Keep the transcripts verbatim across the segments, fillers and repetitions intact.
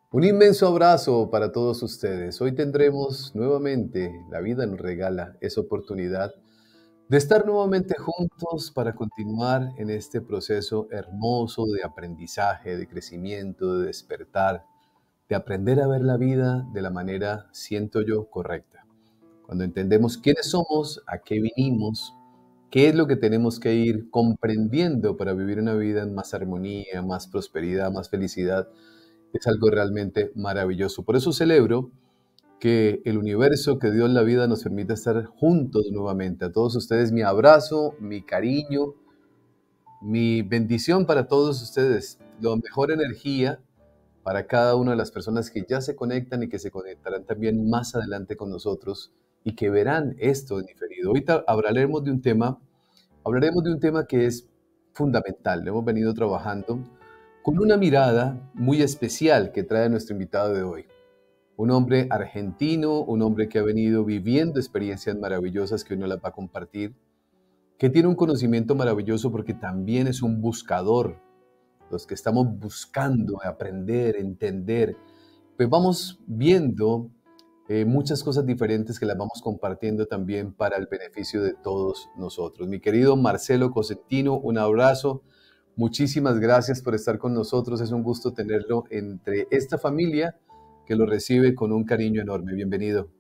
Un inmenso abrazo para todos ustedes. Hoy tendremos nuevamente, la vida nos regala esa oportunidad de estar nuevamente juntos para continuar en este proceso hermoso de aprendizaje, de crecimiento, de despertar, de aprender a ver la vida de la manera, siento yo, correcta. Cuando entendemos quiénes somos, a qué vinimos, qué es lo que tenemos que ir comprendiendo para vivir una vida en más armonía, más prosperidad, más felicidad, es algo realmente maravilloso. Por eso celebro que el universo, que Dios, la vida, nos permita estar juntos nuevamente. A todos ustedes mi abrazo, mi cariño, mi bendición para todos ustedes. La mejor energía para cada una de las personas que ya se conectan y que se conectarán también más adelante con nosotros y que verán esto en diferido. Ahorita hablaremos de un tema, hablaremos de un tema que es fundamental. Lo hemos venido trabajando con una mirada muy especial que trae nuestro invitado de hoy. Un hombre argentino, un hombre que ha venido viviendo experiencias maravillosas que uno las va a compartir, que tiene un conocimiento maravilloso porque también es un buscador. Los que estamos buscando aprender, entender, pues vamos viendo eh, muchas cosas diferentes que las vamos compartiendo también para el beneficio de todos nosotros. Mi querido Marcelo Cosentino, un abrazo. Muchísimas gracias por estar con nosotros. Es un gusto tenerlo entre esta familia que lo recibe con un cariño enorme. Bienvenido.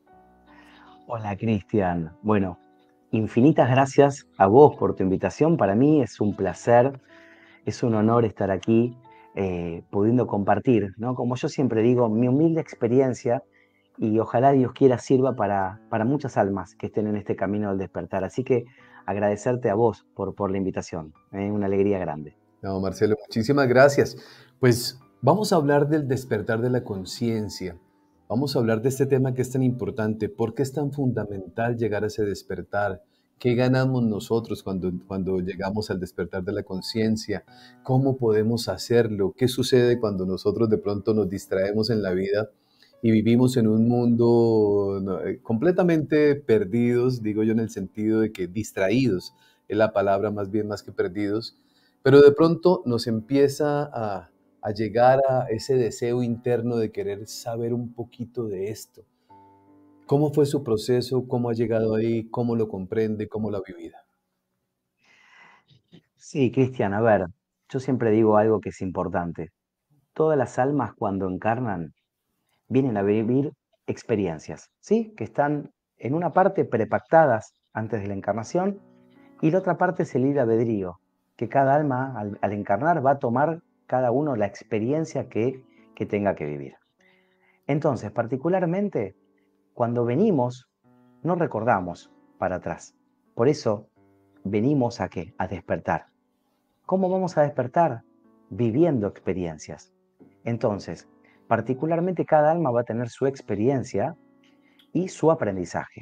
Hola, Cristian. Bueno, infinitas gracias a vos por tu invitación. Para mí es un placer, es un honor estar aquí eh, pudiendo compartir, ¿no? Como yo siempre digo, mi humilde experiencia y ojalá Dios quiera sirva para, para muchas almas que estén en este camino del despertar. Así que agradecerte a vos por, por la invitación. Es una alegría grande. No, Marcelo, muchísimas gracias. Pues vamos a hablar del despertar de la conciencia. Vamos a hablar de este tema que es tan importante. ¿Por qué es tan fundamental llegar a ese despertar? ¿Qué ganamos nosotros cuando, cuando llegamos al despertar de la conciencia? ¿Cómo podemos hacerlo? ¿Qué sucede cuando nosotros de pronto nos distraemos en la vida y vivimos en un mundo no, eh, completamente perdidos? Digo yo en el sentido de que distraídos es la palabra, más bien más que perdidos, pero de pronto nos empieza a, a llegar a ese deseo interno de querer saber un poquito de esto. ¿Cómo fue su proceso? ¿Cómo ha llegado ahí? ¿Cómo lo comprende? ¿Cómo lo ha vivido? Sí, Cristian, a ver, yo siempre digo algo que es importante. Todas las almas cuando encarnan vienen a vivir experiencias, ¿sí? Que están en una parte prepactadas antes de la encarnación y la otra parte es el libre albedrío, que cada alma al, al encarnar va a tomar cada uno la experiencia que, que tenga que vivir. Entonces, particularmente, cuando venimos, no recordamos para atrás. Por eso, venimos a qué? A despertar. ¿Cómo vamos a despertar? Viviendo experiencias. Entonces, particularmente cada alma va a tener su experiencia y su aprendizaje.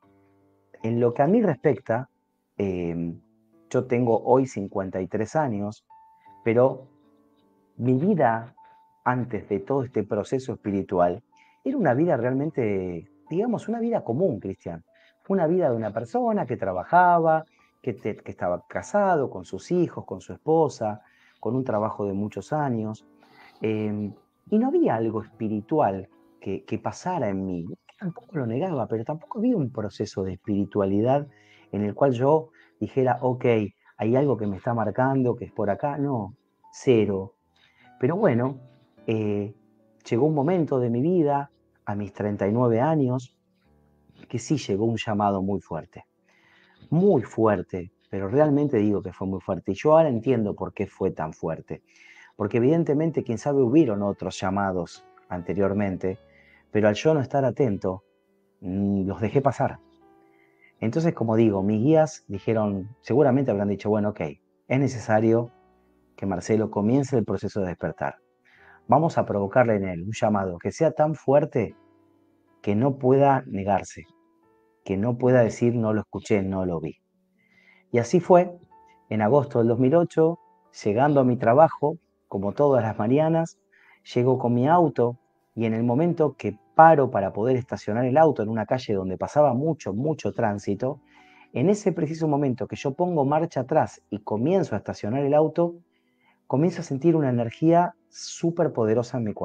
En lo que a mí respecta, eh, yo tengo hoy cincuenta y tres años, pero mi vida antes de todo este proceso espiritual era una vida realmente, digamos, una vida común, Cristian. Una vida de una persona que trabajaba, que, te, que estaba casado con sus hijos, con su esposa, con un trabajo de muchos años. Eh, y no había algo espiritual que, que pasara en mí. Tampoco lo negaba, pero tampoco había un proceso de espiritualidad en el cual yo dijera, ok, hay algo que me está marcando, que es por acá. No, cero. Pero bueno, eh, llegó un momento de mi vida, a mis treinta y nueve años, que sí llegó un llamado muy fuerte. Muy fuerte, pero realmente digo que fue muy fuerte. Y yo ahora entiendo por qué fue tan fuerte. Porque evidentemente, quién sabe, hubieron otros llamados anteriormente, pero al yo no estar atento, mmm, los dejé pasar. Entonces, como digo, mis guías dijeron, seguramente habrán dicho, bueno, ok, es necesario que Marcelo comience el proceso de despertar. Vamos a provocarle en él un llamado que sea tan fuerte que no pueda negarse, que no pueda decir no lo escuché, no lo vi. Y así fue, en agosto del dos mil ocho, llegando a mi trabajo, como todas las mañanas, llego con mi auto y en el momento que paro para poder estacionar el auto en una calle donde pasaba mucho, mucho tránsito, en ese preciso momento que yo pongo marcha atrás y comienzo a estacionar el auto, comienzo a sentir una energía súper poderosa en mi cuerpo.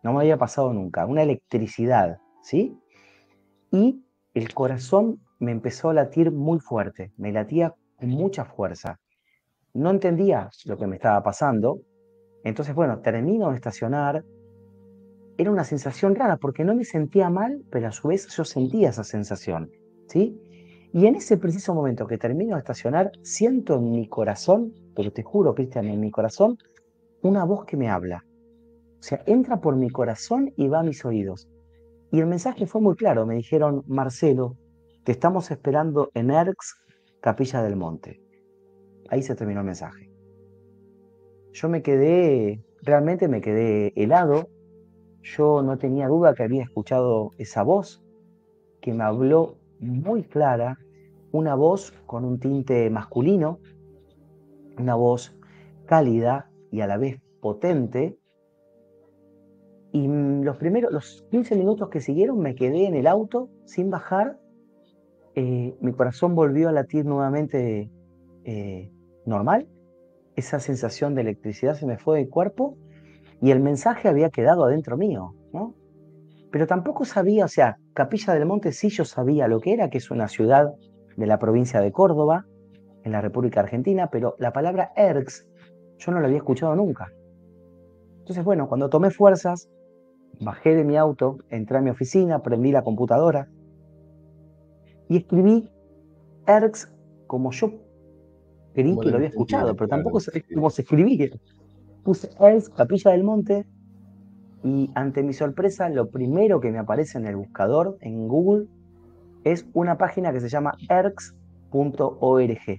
no me había pasado nunca, una electricidad, ¿sí? Y el corazón me empezó a latir muy fuerte, me latía con mucha fuerza. No entendía lo que me estaba pasando, entonces, bueno, termino de estacionar. Era una sensación rara porque no me sentía mal, pero a su vez yo sentía esa sensación, ¿sí? Y en ese preciso momento que termino de estacionar, siento en mi corazón, pero te juro, Cristian, en mi corazón, una voz que me habla. O sea, entra por mi corazón y va a mis oídos. Y el mensaje fue muy claro. Me dijeron: Marcelo, te estamos esperando en Erx, Capilla del Monte. Ahí se terminó el mensaje. Yo me quedé, realmente me quedé helado. Yo no tenía duda que había escuchado esa voz que me habló muy clara, una voz con un tinte masculino, una voz cálida y a la vez potente. Y los primeros, los quince minutos que siguieron, me quedé en el auto sin bajar. Eh, mi corazón volvió a latir nuevamente eh, normal. Esa sensación de electricidad se me fue del cuerpo y el mensaje había quedado adentro mío, ¿no? Pero tampoco sabía, o sea, Capilla del Monte sí yo sabía lo que era, que es una ciudad de la provincia de Córdoba, en la República Argentina, pero la palabra Erx yo no la había escuchado nunca. Entonces, bueno, cuando tomé fuerzas, bajé de mi auto, entré a mi oficina, prendí la computadora y escribí Erx como yo creí Como que lo lo había entendía, escuchado, pero tampoco claro, sabía sí. cómo se escribía. Puse Erx, Capilla del Monte, y ante mi sorpresa, lo primero que me aparece en el buscador, en Google, es una página que se llama erx punto org.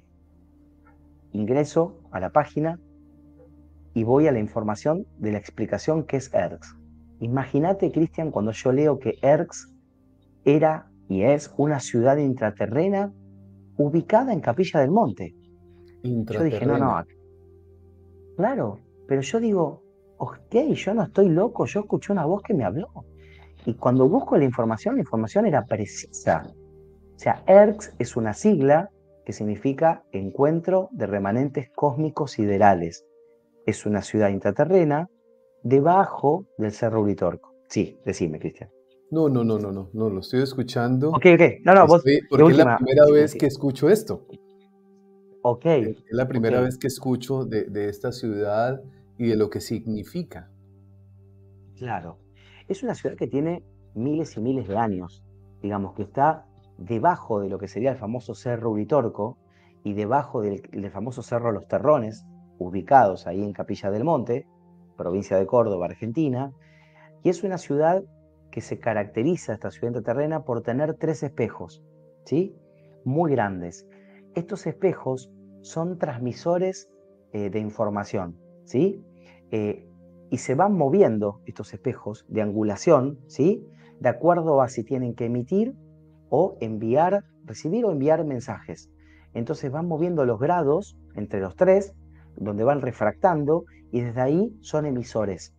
Ingreso a la página y voy a la información de la explicación que es Erx. Imagínate, Cristian, cuando yo leo que Erx era y es una ciudad intraterrena ubicada en Capilla del Monte. Yo dije, no, Intraterrena. no, claro, pero yo digo, ok, yo no estoy loco, yo escuché una voz que me habló. Y cuando busco la información, la información era precisa. O sea, Erx es una sigla que significa Encuentro de Remanentes Cósmicos Siderales. Es una ciudad intraterrena debajo del Cerro Uritorco. Sí, decime, Cristian. No, no, no, no, no, no, lo estoy escuchando. Ok, ok. No, no, vos, Estoy, de porque es la última. primera Sí, vez sí. que escucho esto. Ok, Es es la ok. primera vez que escucho de, de esta ciudad y de lo que significa. Claro. Es una ciudad que tiene miles y miles de años. Digamos que está debajo de lo que sería el famoso Cerro Uritorco y debajo del, del famoso Cerro Los Terrones, ubicados ahí en Capilla del Monte, provincia de Córdoba, Argentina. Y es una ciudad que se caracteriza, esta ciudad intraterrena, por tener tres espejos, ¿sí? Muy grandes. Estos espejos son transmisores eh, de información, ¿sí? Eh, y se van moviendo estos espejos de angulación, ¿sí? De acuerdo a si tienen que emitir o enviar, recibir o enviar mensajes. Entonces van moviendo los grados entre los tres, donde van refractando, y desde ahí son emisores.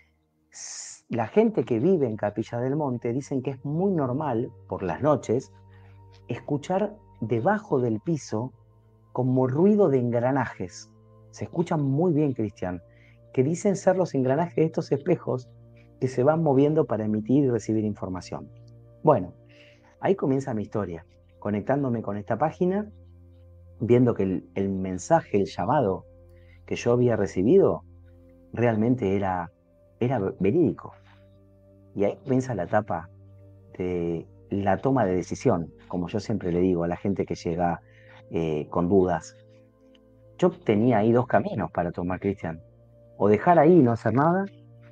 La gente que vive en Capilla del Monte dicen que es muy normal por las noches escuchar debajo del piso como ruido de engranajes. Se escuchan muy bien, Cristian, que dicen ser los engranajes de estos espejos que se van moviendo para emitir y recibir información. Bueno, ahí comienza mi historia, conectándome con esta página, viendo que el, el mensaje, el llamado que yo había recibido realmente era, era verídico. Y ahí comienza la etapa de la toma de decisión, como yo siempre le digo a la gente que llega eh, con dudas. Yo tenía ahí dos caminos para tomar, Cristian. O dejar ahí y no hacer nada,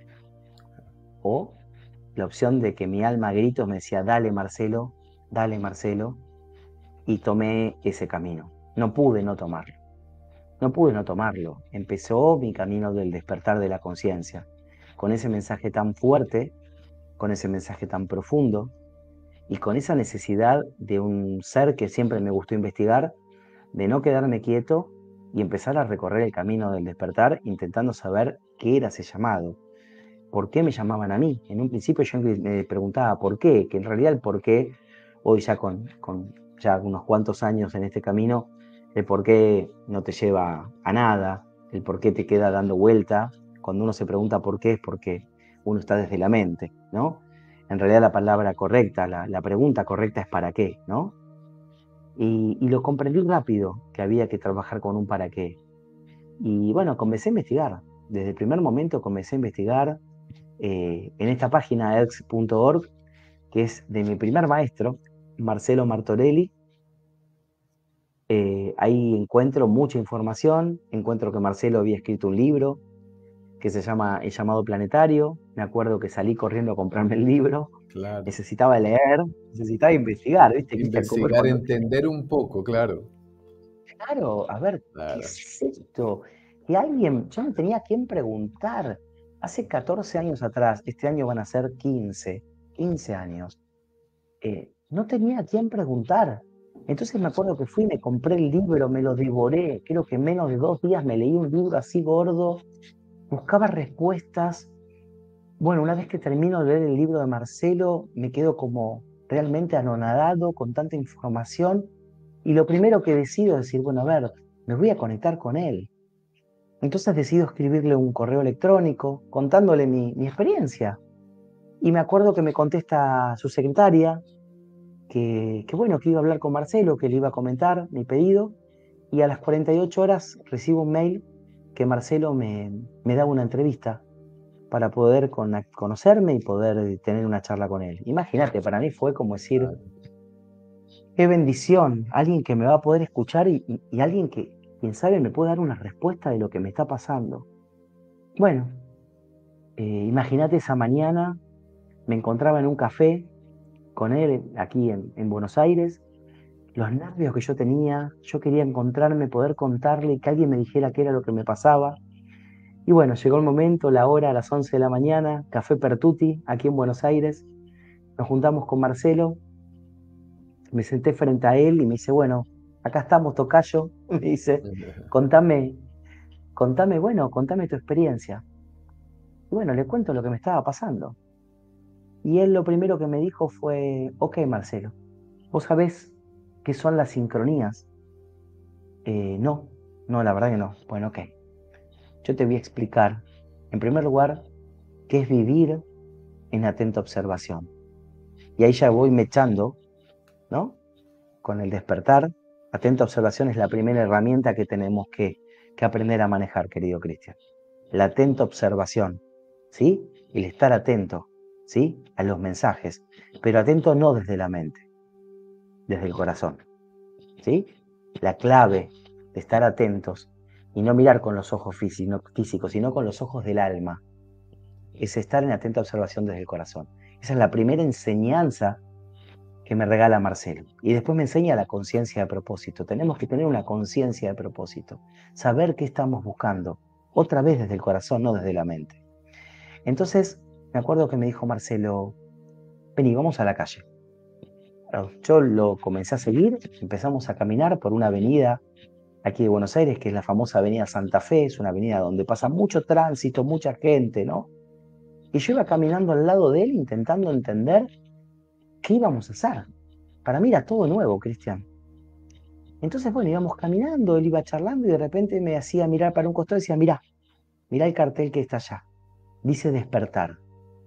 o la opción de que mi alma a gritos me decía, dale Marcelo, dale Marcelo, y tomé ese camino. No pude no tomarlo. No pude no tomarlo. Empezó mi camino del despertar de la conciencia, con ese mensaje tan fuerte, con ese mensaje tan profundo, y con esa necesidad de un ser que siempre me gustó investigar, de no quedarme quieto y empezar a recorrer el camino del despertar intentando saber qué era ese llamado, por qué me llamaban a mí. En un principio yo me preguntaba por qué, que en realidad el por qué, hoy ya con, con ya unos cuantos años en este camino, el por qué no te lleva a nada, el por qué te queda dando vuelta. Cuando uno se pregunta por qué es porque uno está desde la mente, ¿no? En realidad la palabra correcta, la, la pregunta correcta es ¿para qué?, ¿no? Y, y lo comprendí rápido, que había que trabajar con un para qué. Y bueno, comencé a investigar. Desde el primer momento comencé a investigar eh, en esta página e x punto org, que es de mi primer maestro, Marcelo Martorelli. Eh, ahí encuentro mucha información, encuentro que Marcelo había escrito un libro que se llama El llamado planetario. Me acuerdo que salí corriendo a comprarme el libro, Claro. necesitaba leer, necesitaba investigar, ¿viste, Cristian? Como es Investigar, cuando... entender un poco, claro. Claro, a ver, ¿qué Claro. es esto? Que alguien, yo no tenía a quién preguntar. Hace catorce años atrás, este año van a ser quince, quince años, eh, no tenía a quién preguntar. Entonces me acuerdo que fui, me compré el libro, me lo devoré, creo que en menos de dos días me leí un libro así gordo, buscaba respuestas. Bueno, una vez que termino de leer el libro de Marcelo, me quedo como realmente anonadado con tanta información, y lo primero que decido es decir, bueno, a ver, me voy a conectar con él. Entonces decido escribirle un correo electrónico contándole mi, mi experiencia. Y me acuerdo que me contesta su secretaria, que, que bueno, que iba a hablar con Marcelo, que le iba a comentar mi pedido, y a las cuarenta y ocho horas recibo un mail que Marcelo me, me daba una entrevista para poder con, conocerme y poder tener una charla con él. Imagínate, para mí fue como decir, Claro. qué bendición, alguien que me va a poder escuchar y, y, y alguien que, quién sabe, me puede dar una respuesta de lo que me está pasando. Bueno, eh, imagínate esa mañana, me encontraba en un café con él aquí en, en Buenos Aires, los nervios que yo tenía, yo quería encontrarme, poder contarle, que alguien me dijera qué era lo que me pasaba. Y bueno, llegó el momento, la hora, a las once de la mañana, Café Pertuti, aquí en Buenos Aires. Nos juntamos con Marcelo, me senté frente a él y me dice, bueno, acá estamos, tocayo, me dice, contame, contame, bueno, contame tu experiencia. Y bueno, le cuento lo que me estaba pasando. Y él lo primero que me dijo fue, ok, Marcelo, ¿vos sabés qué son las sincronías? Eh, no, no, la verdad que no. Bueno, ok. Yo te voy a explicar, en primer lugar, qué es vivir en atenta observación. Y ahí ya voy mechando, ¿no? Con el despertar. Atenta observación es la primera herramienta que tenemos que, que aprender a manejar, querido Cristian. La atenta observación, ¿sí? El estar atento, ¿sí? A los mensajes, pero atento no desde la mente, desde el corazón, ¿sí? La clave de estar atentos y no mirar con los ojos físicos, sino con los ojos del alma, es estar en atenta observación desde el corazón. Esa es la primera enseñanza que me regala Marcelo. Y después me enseña la conciencia de propósito. Tenemos que tener una conciencia de propósito, saber qué estamos buscando, otra vez desde el corazón, no desde la mente. Entonces, me acuerdo que me dijo Marcelo, vení, vamos a la calle. Bueno, yo lo comencé a seguir, empezamos a caminar por una avenida aquí de Buenos Aires, que es la famosa avenida Santa Fe, es una avenida donde pasa mucho tránsito, mucha gente, ¿no? Y yo iba caminando al lado de él intentando entender qué íbamos a hacer. Para mí era todo nuevo, Cristian. Entonces, bueno, íbamos caminando, él iba charlando y de repente me hacía mirar para un costado y decía, mirá, mirá el cartel que está allá. Dice despertar.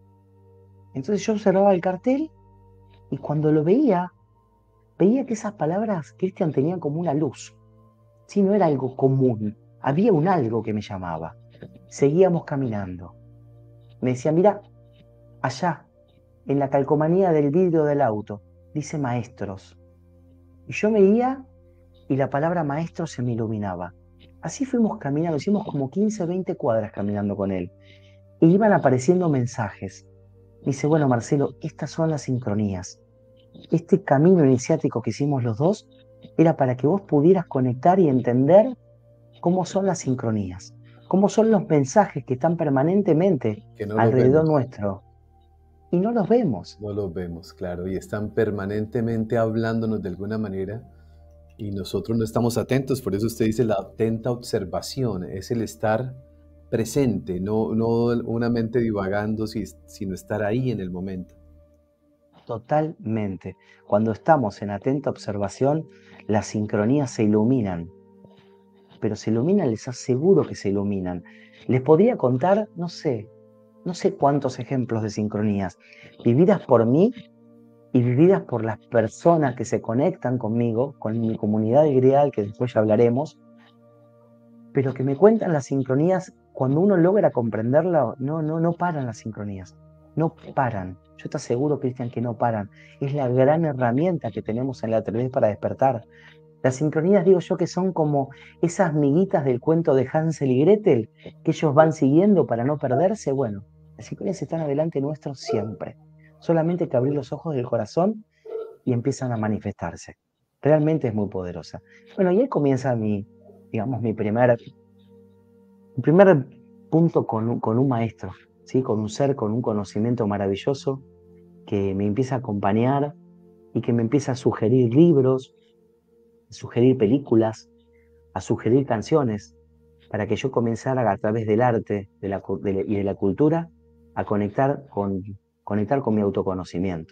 Entonces yo observaba el cartel y cuando lo veía, veía que esas palabras, Cristian, tenían como una luz. Sí, no era algo común. Había un algo que me llamaba. Seguíamos caminando. Me decía, mirá, allá, en la calcomanía del vidrio del auto, dice maestros. Y yo veía y la palabra maestro se me iluminaba. Así fuimos caminando, hicimos como quince, veinte cuadras caminando con él. Y iban apareciendo mensajes. Dice, bueno, Marcelo, estas son las sincronías. Este camino iniciático que hicimos los dos era para que vos pudieras conectar y entender cómo son las sincronías, cómo son los mensajes que están permanentemente Que no los alrededor vemos. nuestro. Y no los vemos. No los vemos, claro, y están permanentemente hablándonos de alguna manera y nosotros no estamos atentos. Por eso usted dice la atenta observación, es el estar presente, no, no una mente divagando, si- sino estar ahí en el momento. Totalmente. Cuando estamos en atenta observación, las sincronías se iluminan. Pero se iluminan, les aseguro que se iluminan. Les podría contar, no sé, no sé cuántos ejemplos de sincronías, vividas por mí y vividas por las personas que se conectan conmigo, con mi comunidad ideal, que después ya hablaremos, pero que me cuentan las sincronías. Cuando uno logra comprenderla, no, no, no paran las sincronías, no paran. Yo te aseguro, Cristian, que no paran. Es la gran herramienta que tenemos en la televisión para despertar. Las sincronías, digo yo, que son como esas miguitas del cuento de Hansel y Gretel, que ellos van siguiendo para no perderse. Bueno, las sincronías están adelante nuestro siempre. Solamente hay que abrir los ojos del corazón y empiezan a manifestarse. Realmente es muy poderosa. Bueno, y ahí comienza mi, digamos, mi primer, mi primer punto con un, con un maestro, ¿sí? Con un ser, con un conocimiento maravilloso que me empieza a acompañar y que me empieza a sugerir libros, a sugerir películas, a sugerir canciones, para que yo comenzara a través del arte de la, de la, y de la cultura a conectar con, conectar con mi autoconocimiento.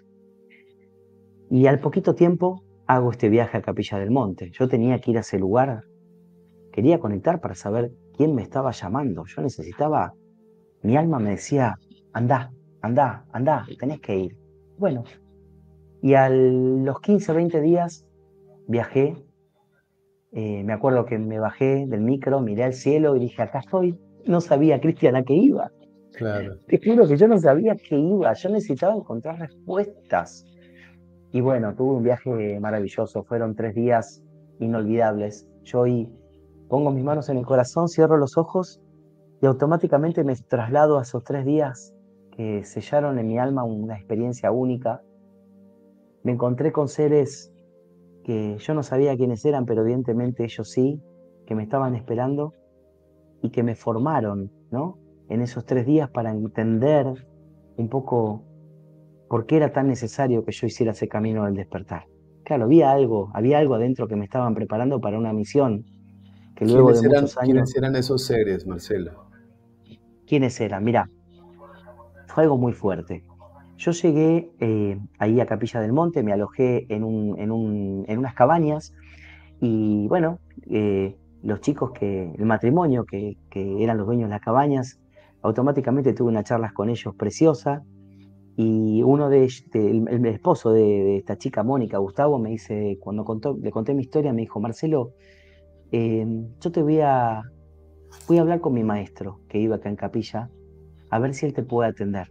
Y al poquito tiempo hago este viaje a Capilla del Monte. Yo tenía que ir a ese lugar, quería conectar para saber quién me estaba llamando. Yo necesitaba, mi alma me decía, andá, andá, andá, tenés que ir. Bueno, y a los quince, veinte días viajé. Eh, me acuerdo que me bajé del micro, miré al cielo y dije, acá estoy. No sabía, Cristian, a qué iba. Claro. Te juro que yo no sabía a qué iba. Yo necesitaba encontrar respuestas. Y bueno, tuve un viaje maravilloso. Fueron tres días inolvidables. Yo hoy pongo mis manos en el corazón, cierro los ojos y automáticamente me traslado a esos tres días que sellaron en mi alma una experiencia única. Me encontré con seres que yo no sabía quiénes eran, pero evidentemente ellos sí, que me estaban esperando y que me formaron, ¿no? En esos tres días para entender un poco por qué era tan necesario que yo hiciera ese camino del despertar. Claro, había algo, había algo adentro que me estaban preparando para una misión que luego de ¿Quiénes eran, muchos años. quiénes eran esos seres, Marcelo? ¿Quiénes eran? Mirá, fue algo muy fuerte. Yo llegué eh, ahí a Capilla del Monte, me alojé en, un, en, un, en unas cabañas y bueno, eh, los chicos que, el matrimonio que, que eran los dueños de las cabañas, automáticamente tuve unas charlas con ellos preciosas y uno de, ellos- de- el, el esposo de, de esta chica, Mónica, Gustavo, me dice, cuando contó, le conté mi historia, me dijo, Marcelo, eh, yo te voy a, voy a hablar con mi maestro que iba acá en Capilla, a ver si él te puede atender.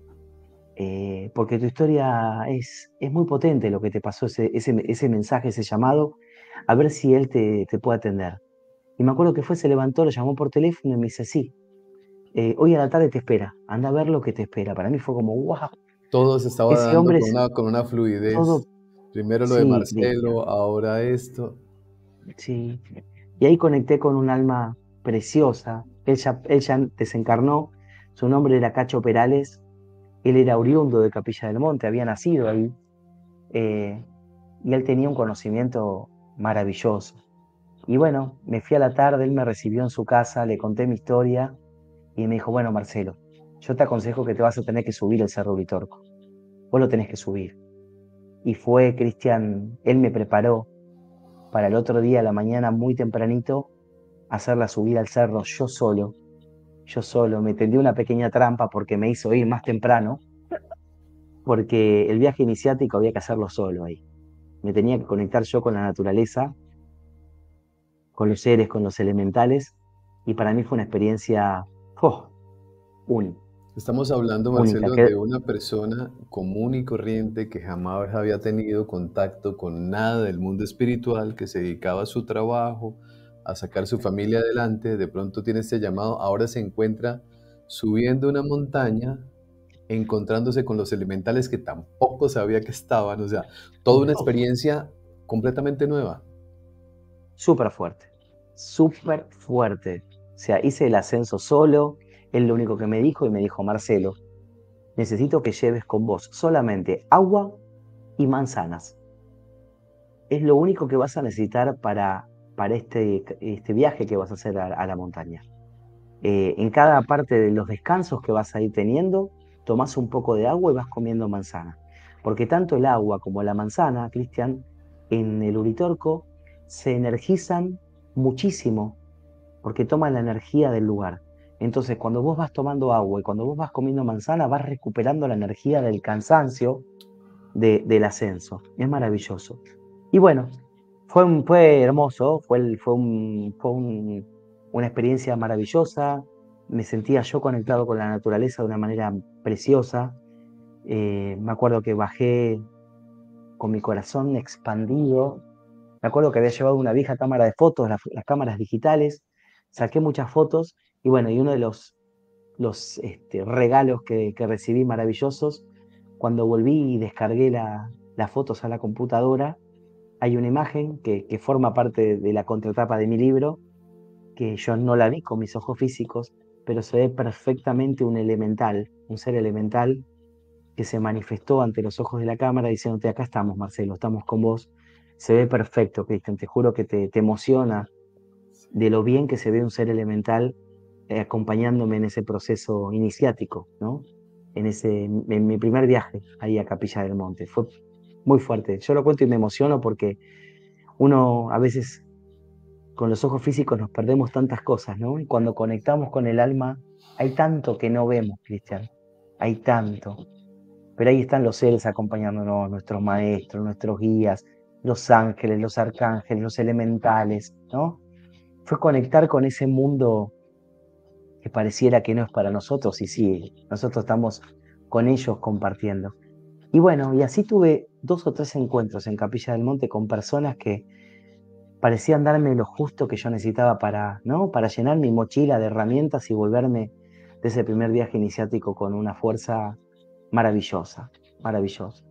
Eh, porque tu historia es, es muy potente lo que te pasó, ese, ese, ese mensaje, ese llamado, a ver si él te, te puede atender. Y me acuerdo que fue, se levantó, lo llamó por teléfono y me dice, sí, eh, hoy a la tarde te espera, anda a ver lo que te espera. Para mí fue como, wow, Todo se estaba ese dando hombre con es una, con una fluidez. todo, Primero lo de sí, Cristian, Marcelo, ahora esto. sí. Y ahí conecté con un alma preciosa. Él ya, él ya desencarnó, su nombre era Cacho Perales, él era oriundo de Capilla del Monte, había nacido ahí. eh, y él tenía un conocimiento maravilloso. Y bueno, me fui a la tarde, él me recibió en su casa, le conté mi historia y me dijo, bueno, Marcelo, yo te aconsejo que te vas a tener que subir el Cerro Uritorco. Vos lo tenés que subir. Y fue, Cristian, él me preparó para el otro día a la mañana muy tempranito hacer la subida al cerro yo solo. Yo solo, me tendió una pequeña trampa porque me hizo ir más temprano, porque el viaje iniciático había que hacerlo solo ahí. Me tenía que conectar yo con la naturaleza, con los seres, con los elementales, y para mí fue una experiencia oh, única, Estamos hablando, única. Marcelo, Que, de una persona común y corriente que jamás había tenido contacto con nada del mundo espiritual, que se dedicaba a su trabajo, a sacar su familia adelante. De pronto tiene este llamado, ahora se encuentra subiendo una montaña, encontrándose con los elementales que tampoco sabía que estaban. O sea, toda una experiencia completamente nueva. súper fuerte, súper fuerte. O sea, hice el ascenso solo, él lo único que me dijo y me dijo, Marcelo, necesito que lleves con vos solamente agua y manzanas. Es lo único que vas a necesitar para, para este, este viaje que vas a hacer a, a la montaña. Eh, en cada parte de los descansos que vas a ir teniendo, tomás un poco de agua y vas comiendo manzana. Porque tanto el agua como la manzana, Cristian, en el Uritorco se energizan muchísimo porque toman la energía del lugar. Entonces, cuando vos vas tomando agua y cuando vos vas comiendo manzana, vas recuperando la energía del cansancio de, del ascenso. Es maravilloso. Y bueno, fue, un, fue hermoso, fue, el, fue, un, fue un, una experiencia maravillosa. Me sentía yo conectado con la naturaleza de una manera preciosa. Eh, me acuerdo que bajé con mi corazón expandido. Me acuerdo que había llevado una vieja cámara de fotos, las, las cámaras digitales. Saqué muchas fotos y bueno, y uno de los, los este, regalos que, que recibí maravillosos, cuando volví y descargué la, las fotos a la computadora, hay una imagen que, que forma parte de, de la contratapa de mi libro, que yo no la vi con mis ojos físicos, pero se ve perfectamente un elemental, un ser elemental que se manifestó ante los ojos de la cámara diciéndote, acá estamos, Marcelo, estamos con vos. Se ve perfecto, Cristian, te juro que te, te emociona de lo bien que se ve un ser elemental eh, acompañándome en ese proceso iniciático, ¿no? En, ese, en mi primer viaje ahí a Capilla del Monte. Fue muy fuerte. Yo lo cuento y me emociono porque uno a veces con los ojos físicos nos perdemos tantas cosas, ¿no? Y cuando conectamos con el alma, hay tanto que no vemos, Cristian. Hay tanto. Pero ahí están los seres acompañándonos, nuestros maestros, nuestros guías, los ángeles, los arcángeles, los elementales, ¿no? Fue conectar con ese mundo que pareciera que no es para nosotros, y sí, nosotros estamos con ellos compartiendo. Y bueno, y así tuve dos o tres encuentros en Capilla del Monte con personas que parecían darme lo justo que yo necesitaba para, ¿no? Para llenar mi mochila de herramientas y volverme de ese primer viaje iniciático con una fuerza maravillosa, maravillosa.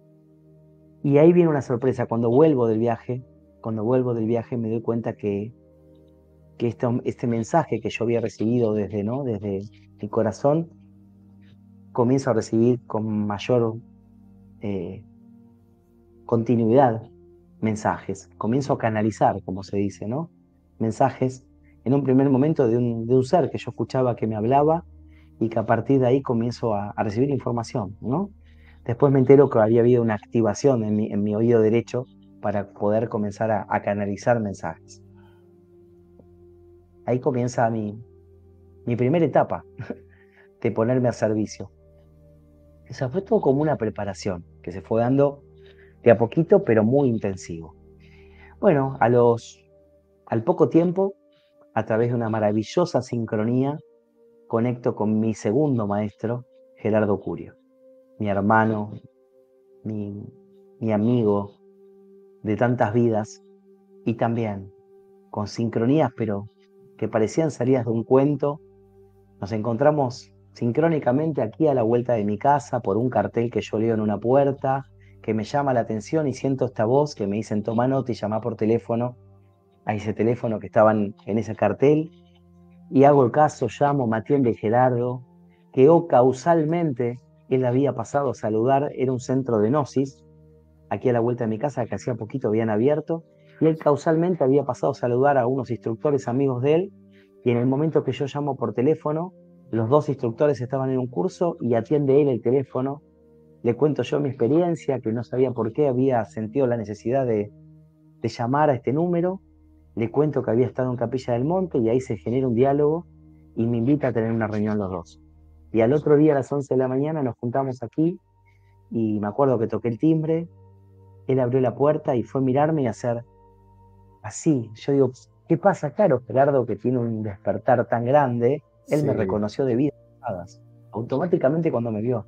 Y ahí viene una sorpresa, cuando vuelvo del viaje, cuando vuelvo del viaje me doy cuenta que, que este, este mensaje que yo había recibido desde, ¿no? Desde mi corazón, comienzo a recibir con mayor eh, continuidad mensajes, comienzo a canalizar, como se dice, ¿no? Mensajes en un primer momento de un, de un ser que yo escuchaba que me hablaba y que a partir de ahí comienzo a, a recibir información, ¿no? Después me entero que había habido una activación en mi, en mi oído derecho para poder comenzar a, a canalizar mensajes. Ahí comienza mi, mi primera etapa de ponerme a servicio. O sea, fue todo como una preparación que se fue dando de a poquito, pero muy intensivo. Bueno, a los, al poco tiempo, a través de una maravillosa sincronía, conecto con mi segundo maestro, Gerardo Curio, mi hermano, mi, mi amigo de tantas vidas, y también con sincronías, pero que parecían salidas de un cuento. Nos encontramos sincrónicamente aquí a la vuelta de mi casa por un cartel que yo leo en una puerta, que me llama la atención y siento esta voz que me dicen toma nota y llama por teléfono a ese teléfono que estaban en ese cartel, y hago el caso, llamo, me atiende Gerardo, que oh, causalmente él había pasado a saludar, era un centro de gnosis, aquí a la vuelta de mi casa, que hacía poquito habían abierto, y él causalmente había pasado a saludar a unos instructores amigos de él, y en el momento que yo llamo por teléfono, los dos instructores estaban en un curso y atiende él el teléfono, le cuento yo mi experiencia, que no sabía por qué había sentido la necesidad de, de llamar a este número, le cuento que había estado en Capilla del Monte y ahí se genera un diálogo y me invita a tener una reunión los dos. Y al otro día a las once de la mañana nos juntamos aquí y me acuerdo que toqué el timbre, él abrió la puerta y fue a mirarme y hacer así. Yo digo, ¿qué pasa? Claro, Gerardo, que tiene un despertar tan grande, él Sí. me reconoció de vidas pasadas, automáticamente cuando me vio.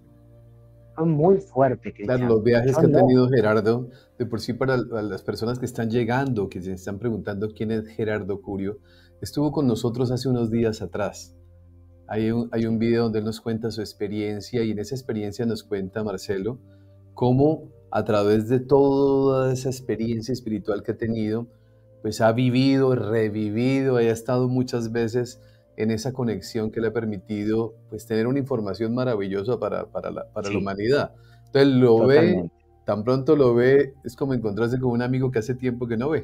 Fue muy fuerte, Claro, Cristian. los viajes Yo que ha no. tenido Gerardo, de por sí para las personas que están llegando, que se están preguntando quién es Gerardo Curio, estuvo con nosotros hace unos días atrás. Hay un, hay un video donde él nos cuenta su experiencia y en esa experiencia nos cuenta, Marcelo, cómo a través de toda esa experiencia espiritual que ha tenido, pues ha vivido, revivido, ha estado muchas veces en esa conexión que le ha permitido pues tener una información maravillosa para, para, la, para la Sí, humanidad. Entonces lo ve, totalmente. tan pronto lo ve, es como encontrarse con un amigo que hace tiempo que no ve.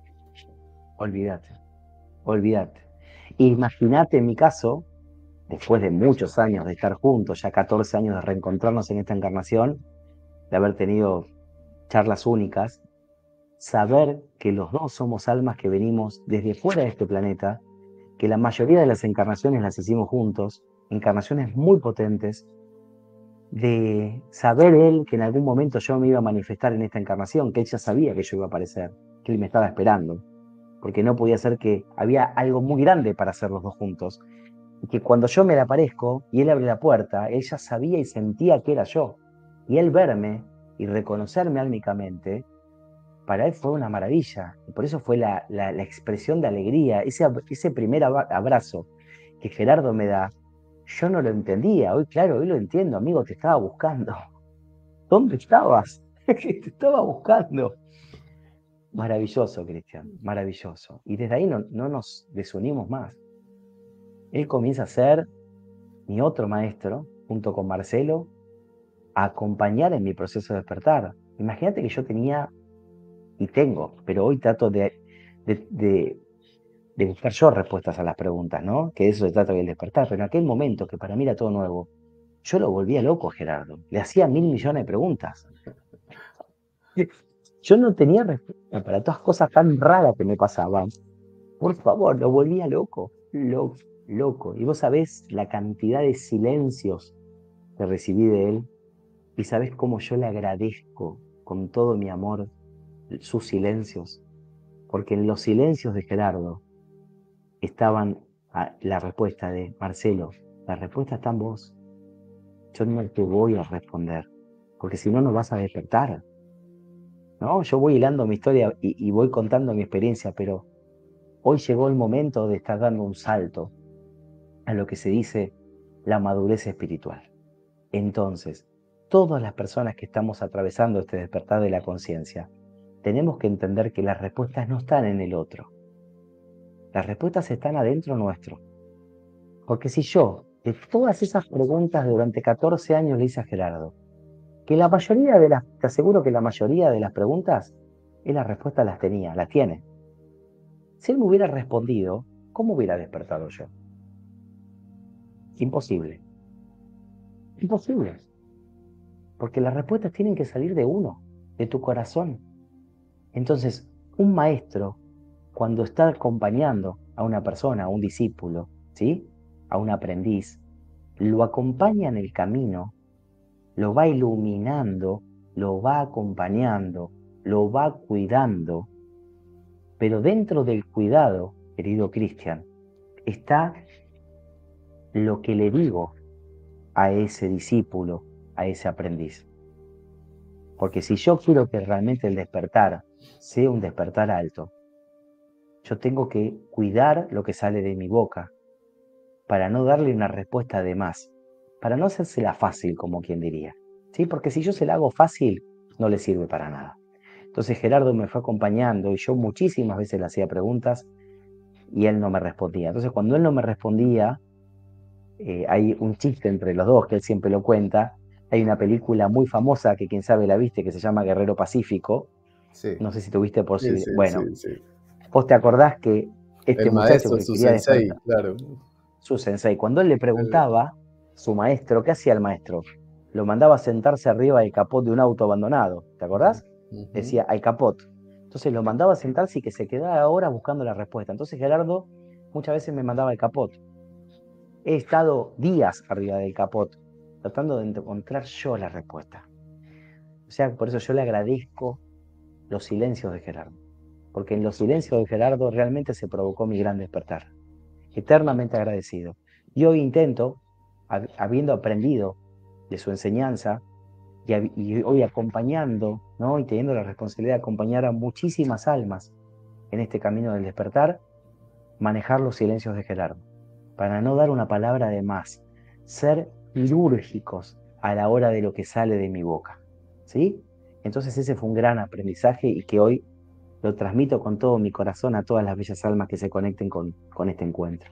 Olvídate, olvídate. Imagínate en mi caso, después de muchos años de estar juntos, ya catorce años de reencontrarnos en esta encarnación, de haber tenido charlas únicas, saber que los dos somos almas que venimos desde fuera de este planeta que la mayoría de las encarnaciones las hicimos juntos, encarnaciones muy potentes, de saber él que en algún momento yo me iba a manifestar en esta encarnación, que él ya sabía que yo iba a aparecer, que él me estaba esperando, porque no podía ser que había algo muy grande para hacer los dos juntos, y que cuando yo me le aparezco y él abre la puerta, él ya sabía y sentía que era yo, y él verme y reconocerme álmicamente, para él fue una maravilla, y por eso fue la, la, la expresión de alegría, ese, ese primer abrazo que Gerardo me da. Yo no lo entendía, hoy claro, hoy lo entiendo, amigo, te estaba buscando. ¿Dónde estabas? Te estaba buscando. Maravilloso, Cristian, maravilloso. Y desde ahí no, no nos desunimos más. Él comienza a ser mi otro maestro, junto con Marcelo, a acompañar en mi proceso de despertar. Imagínate que yo tenía, y tengo, pero hoy trato de, de, de, de buscar yo respuestas a las preguntas, ¿no? Que de eso se trata del despertar. Pero en aquel momento, que para mí era todo nuevo, yo lo volvía loco a Gerardo. Le hacía mil millones de preguntas. Yo no tenía respuesta para todas cosas tan raras que me pasaban. Por favor, lo volvía loco, loco, loco. Y vos sabés la cantidad de silencios que recibí de él, y sabés cómo yo le agradezco con todo mi amor sus silencios, porque en los silencios de Gerardo estaban la respuesta de Marcelo. La respuesta está en vos. Yo no te voy a responder, porque si no, no vas a despertar. ¿No? Yo voy hilando mi historia y, y voy contando mi experiencia, pero hoy llegó el momento de estar dando un salto a lo que se dice la madurez espiritual. Entonces, todas las personas que estamos atravesando este despertar de la conciencia, tenemos que entender que las respuestas no están en el otro. Las respuestas están adentro nuestro. Porque si yo, de todas esas preguntas durante catorce años le hice a Gerardo, que la mayoría de las, te aseguro que la mayoría de las preguntas, él las respuestas las tenía, las tiene. Si él me hubiera respondido, ¿cómo hubiera despertado yo? Imposible. Imposible. Porque las respuestas tienen que salir de uno, de tu corazón. Entonces, un maestro, cuando está acompañando a una persona, a un discípulo, ¿sí? A un aprendiz, lo acompaña en el camino, lo va iluminando, lo va acompañando, lo va cuidando. Pero dentro del cuidado, querido Cristian, está lo que le digo a ese discípulo, a ese aprendiz. Porque si yo quiero que realmente el despertar sea un despertar alto, yo tengo que cuidar lo que sale de mi boca para no darle una respuesta de más, para no hacérsela fácil, como quien diría. ¿Sí? Porque si yo se la hago fácil, no le sirve para nada. Entonces Gerardo me fue acompañando y yo muchísimas veces le hacía preguntas y él no me respondía. Entonces cuando él no me respondía, eh, hay un chiste entre los dos que él siempre lo cuenta. Hay una película muy famosa que quien sabe la viste, que se llama Guerrero Pacífico. Sí. No sé si tuviste posibilidad. Sí, sí, bueno, sí, sí. vos te acordás que este El muchacho maestro, que su quería sensei, despertar, claro. su sensei, cuando él le preguntaba, su maestro, ¿qué hacía el maestro? Lo mandaba a sentarse arriba del capot de un auto abandonado, ¿te acordás? Uh-huh. Decía, al capot. Entonces lo mandaba a sentarse y que se quedara horas buscando la respuesta. Entonces Gerardo muchas veces me mandaba al capot. He estado días arriba del capot tratando de encontrar yo la respuesta. O sea, por eso yo le agradezco los silencios de Gerardo. Porque en los silencios de Gerardo realmente se provocó mi gran despertar. Eternamente agradecido. Y hoy intento, habiendo aprendido de su enseñanza, y, y hoy acompañando, ¿no? Y teniendo la responsabilidad de acompañar a muchísimas almas en este camino del despertar, manejar los silencios de Gerardo, para no dar una palabra de más, ser quirúrgicos a la hora de lo que sale de mi boca, ¿sí? Entonces ese fue un gran aprendizaje y que hoy lo transmito con todo mi corazón a todas las bellas almas que se conecten con, con este encuentro.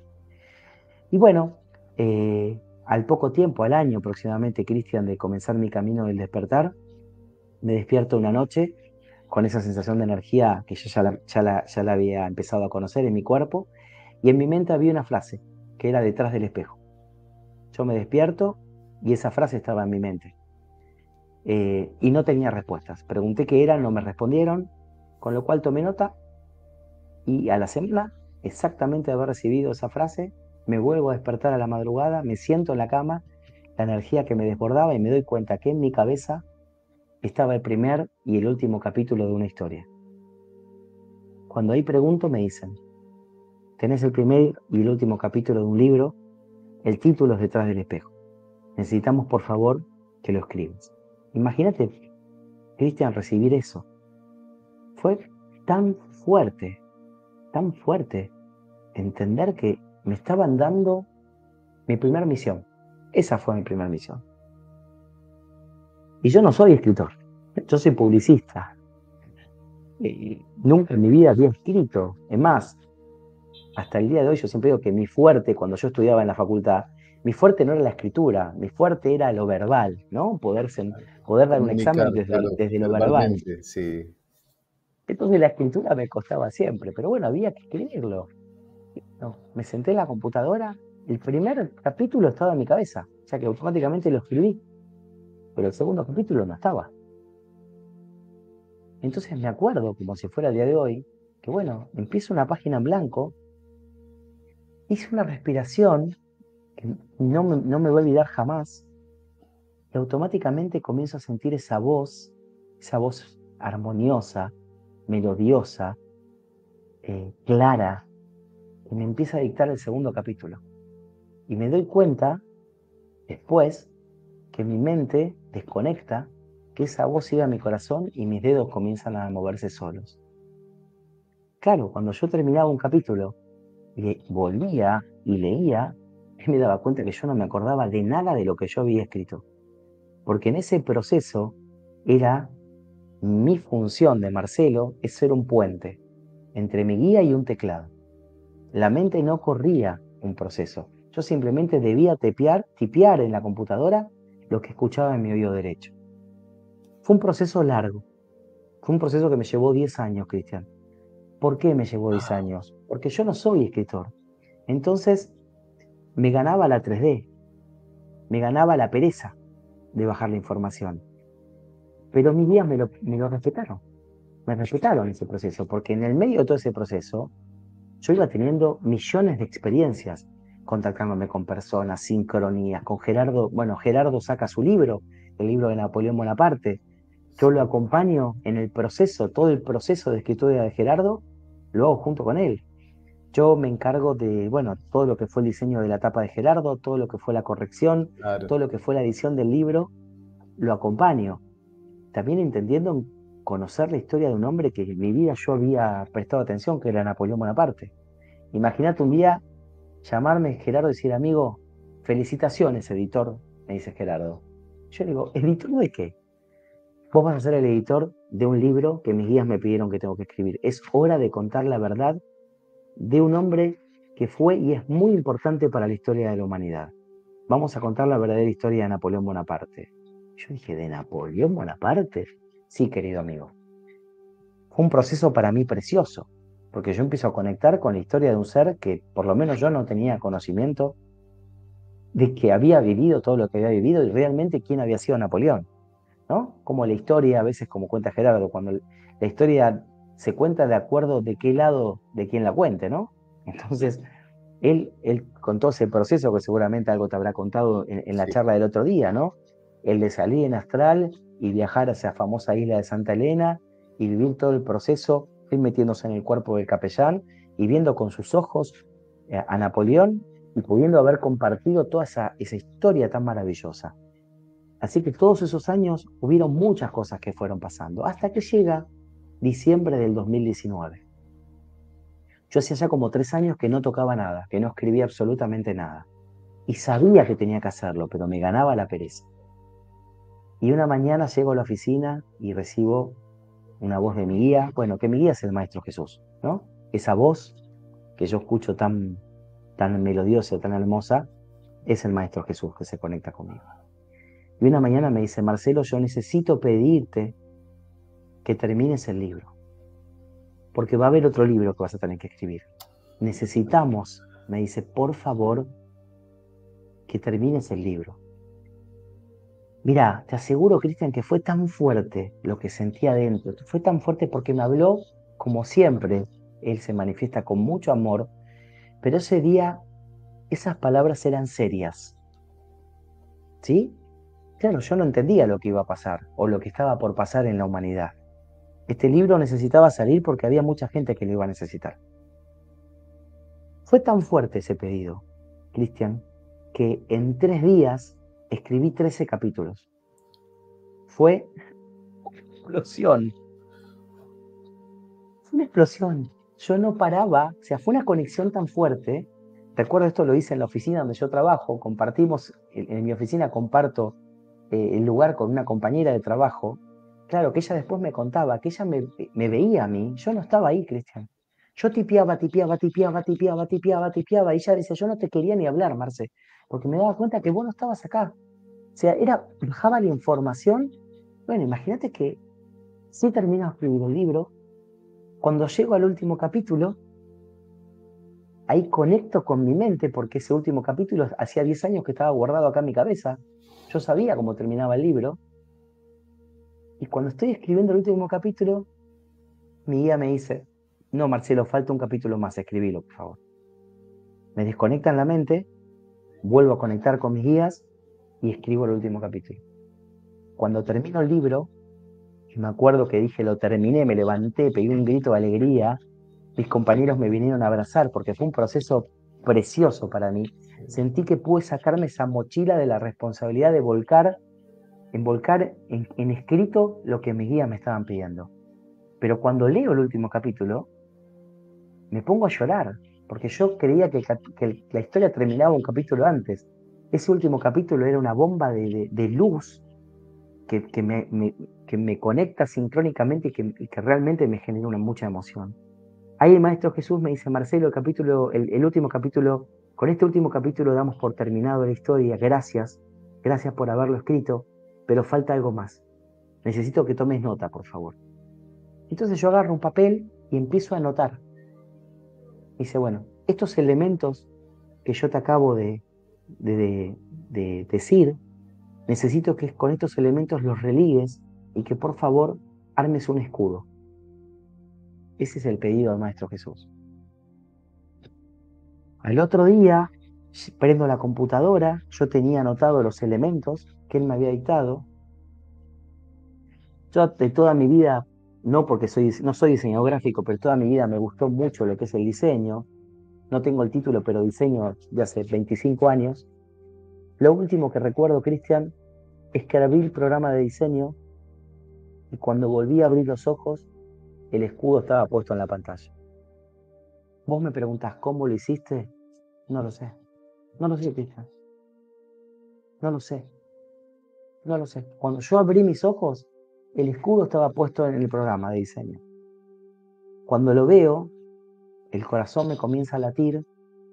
Y bueno, eh, al poco tiempo, al año aproximadamente, Cristian, de comenzar mi camino del despertar, me despierto una noche con esa sensación de energía que yo ya la, ya, la, ya la había empezado a conocer en mi cuerpo, y en mi mente había una frase que era detrás del espejo. Yo me despierto y esa frase estaba en mi mente. Eh, y no tenía respuestas. Pregunté qué era, no me respondieron, con lo cual tomé nota y a la semana exactamente de haber recibido esa frase, me vuelvo a despertar a la madrugada, me siento en la cama, la energía que me desbordaba y me doy cuenta que en mi cabeza estaba el primer y el último capítulo de una historia. Cuando ahí pregunto me dicen, tenés el primer y el último capítulo de un libro, el título es Detrás del espejo. Necesitamos por favor que lo escribas. Imagínate, Cristian, recibir eso. Fue tan fuerte, tan fuerte, entender que me estaban dando mi primera misión. Esa fue mi primera misión. Y yo no soy escritor, yo soy publicista. Y nunca en mi vida había escrito. Es más, hasta el día de hoy yo siempre digo que mi fuerte, cuando yo estudiaba en la facultad, mi fuerte no era la escritura, mi fuerte era lo verbal, ¿no? Poder, poder dar un Comunicar, examen desde, claro, desde lo verbal. verbalmente, sí. Entonces la escritura me costaba siempre, pero bueno, había que escribirlo. No, me senté en la computadora, el primer capítulo estaba en mi cabeza, o sea que automáticamente lo escribí, pero el segundo capítulo no estaba. Entonces me acuerdo, como si fuera el día de hoy, que bueno, empiezo una página en blanco, hice una respiración que no me, no me voy a olvidar jamás, y automáticamente comienzo a sentir esa voz, esa voz armoniosa, melodiosa, eh, clara, que me empieza a dictar el segundo capítulo. Y me doy cuenta, después, que mi mente desconecta, que esa voz sigue a mi corazón y mis dedos comienzan a moverse solos. Claro, cuando yo terminaba un capítulo y volvía y leía, me daba cuenta que yo no me acordaba de nada de lo que yo había escrito. Porque en ese proceso era mi función de Marcelo, es ser un puente entre mi guía y un teclado. La mente no corría un proceso. Yo simplemente debía tipear, tipear en la computadora lo que escuchaba en mi oído derecho. Fue un proceso largo. Fue un proceso que me llevó diez años, Cristian. ¿Por qué me llevó diez años? Porque yo no soy escritor. Entonces, me ganaba la tres D. Me ganaba la pereza de bajar la información. Pero mis guías me lo, me lo respetaron. Me respetaron ese proceso, porque en el medio de todo ese proceso, yo iba teniendo millones de experiencias, contactándome con personas, sincronías, con Gerardo. Bueno, Gerardo saca su libro, el libro de Napoleón Bonaparte. Yo lo acompaño en el proceso, todo el proceso de escritura de Gerardo, lo hago junto con él. Yo me encargo de, bueno, todo lo que fue el diseño de la tapa de Gerardo, todo lo que fue la corrección, Claro. todo lo que fue la edición del libro, lo acompaño. También entendiendo conocer la historia de un hombre que en mi vida yo había prestado atención, que era Napoleón Bonaparte. Imagínate un día llamarme Gerardo y decir, amigo, felicitaciones, editor, me dice Gerardo. Yo le digo, ¿editor de qué? Vos vas a ser el editor de un libro que mis guías me pidieron que tengo que escribir. Es hora de contar la verdad de un hombre que fue y es muy importante para la historia de la humanidad. Vamos a contar la verdadera historia de Napoleón Bonaparte. Yo dije, ¿de Napoleón Bonaparte? Sí, querido amigo. Fue un proceso para mí precioso, porque yo empiezo a conectar con la historia de un ser que por lo menos yo no tenía conocimiento de que había vivido todo lo que había vivido y realmente quién había sido Napoleón, ¿no? Como la historia, a veces como cuenta Gerardo, cuando la historia se cuenta de acuerdo de qué lado de quién la cuente, ¿no? Entonces, él, él contó ese proceso que seguramente algo te habrá contado en, en la Sí. charla del otro día, ¿no? El de salir en astral y viajar hacia la famosa isla de Santa Elena y vivir todo el proceso, ir metiéndose en el cuerpo del capellán y viendo con sus ojos eh, a Napoleón y pudiendo haber compartido toda esa, esa historia tan maravillosa. Así que todos esos años hubieron muchas cosas que fueron pasando, hasta que llega diciembre del dos mil diecinueve. Yo hacía ya como tres años que no tocaba nada, que no escribía absolutamente nada. Y sabía que tenía que hacerlo, pero me ganaba la pereza. Y una mañana llego a la oficina y recibo una voz de mi guía, bueno, que mi guía es el Maestro Jesús, ¿no? Esa voz que yo escucho tan, tan melodiosa, tan hermosa, es el Maestro Jesús que se conecta conmigo. Y una mañana me dice, Marcelo, yo necesito pedirte que termines el libro, porque va a haber otro libro que vas a tener que escribir. Necesitamos, me dice, por favor, que termines el libro. Mira, te aseguro, Cristian, que fue tan fuerte lo que sentía adentro, fue tan fuerte porque me habló, como siempre, Él se manifiesta con mucho amor, pero ese día esas palabras eran serias, ¿sí? Claro, yo no entendía lo que iba a pasar o lo que estaba por pasar en la humanidad. Este libro necesitaba salir porque había mucha gente que lo iba a necesitar. Fue tan fuerte ese pedido, Cristian, que en tres días escribí trece capítulos. Fue una explosión. Fue una explosión. Yo no paraba, o sea, fue una conexión tan fuerte. Recuerdo esto, lo hice en la oficina donde yo trabajo, compartimos, en, en mi oficina comparto eh, el lugar con una compañera de trabajo. Claro, que ella después me contaba, que ella me, me veía a mí, yo no estaba ahí, Cristian. Yo tipeaba, tipeaba, tipeaba, tipeaba, tipeaba, tipeaba, y ella decía, yo no te quería ni hablar, Marce, porque me daba cuenta que vos no estabas acá. O sea, era, bajaba la información. Bueno, imagínate que sí termino de escribir el libro, cuando llego al último capítulo, ahí conecto con mi mente, porque ese último capítulo hacía diez años que estaba guardado acá en mi cabeza. Yo sabía cómo terminaba el libro. Y cuando estoy escribiendo el último capítulo, mi guía me dice, no, Marcelo, falta un capítulo más, escribilo, por favor. Me desconectan la mente, vuelvo a conectar con mis guías y escribo el último capítulo. Cuando termino el libro, me acuerdo que dije, lo terminé, me levanté, pegué un grito de alegría, mis compañeros me vinieron a abrazar porque fue un proceso precioso para mí. Sentí que pude sacarme esa mochila de la responsabilidad de volcar, en volcar en, en escrito lo que mis guías me estaban pidiendo. Pero cuando leo el último capítulo, me pongo a llorar, porque yo creía que, que la historia terminaba un capítulo antes. Ese último capítulo era una bomba de, de, de luz que, que, me, me, que me conecta sincrónicamente y que, y que realmente me genera una mucha emoción. Ahí el Maestro Jesús me dice, Marcelo, el, capítulo, el, el último capítulo, con este último capítulo damos por terminado la historia, gracias, gracias por haberlo escrito, pero falta algo más. Necesito que tomes nota, por favor. Entonces yo agarro un papel y empiezo a anotar. Dice, bueno, estos elementos que yo te acabo de, de, de, de decir, necesito que con estos elementos los religues y que por favor armes un escudo. Ese es el pedido del Maestro Jesús. Al otro día, prendo la computadora, yo tenía anotado los elementos que él me había dictado. Yo de toda mi vida, no porque soy, no soy diseñador gráfico, pero toda mi vida me gustó mucho lo que es el diseño. No tengo el título, pero diseño de hace veinticinco años. Lo último que recuerdo, Cristian, es que abrí el programa de diseño y cuando volví a abrir los ojos, el escudo estaba puesto en la pantalla. Vos me preguntás, ¿cómo lo hiciste? No lo sé. No lo sé, Cristian. No lo sé. No lo sé. Cuando yo abrí mis ojos, el escudo estaba puesto en el programa de diseño. Cuando lo veo, el corazón me comienza a latir,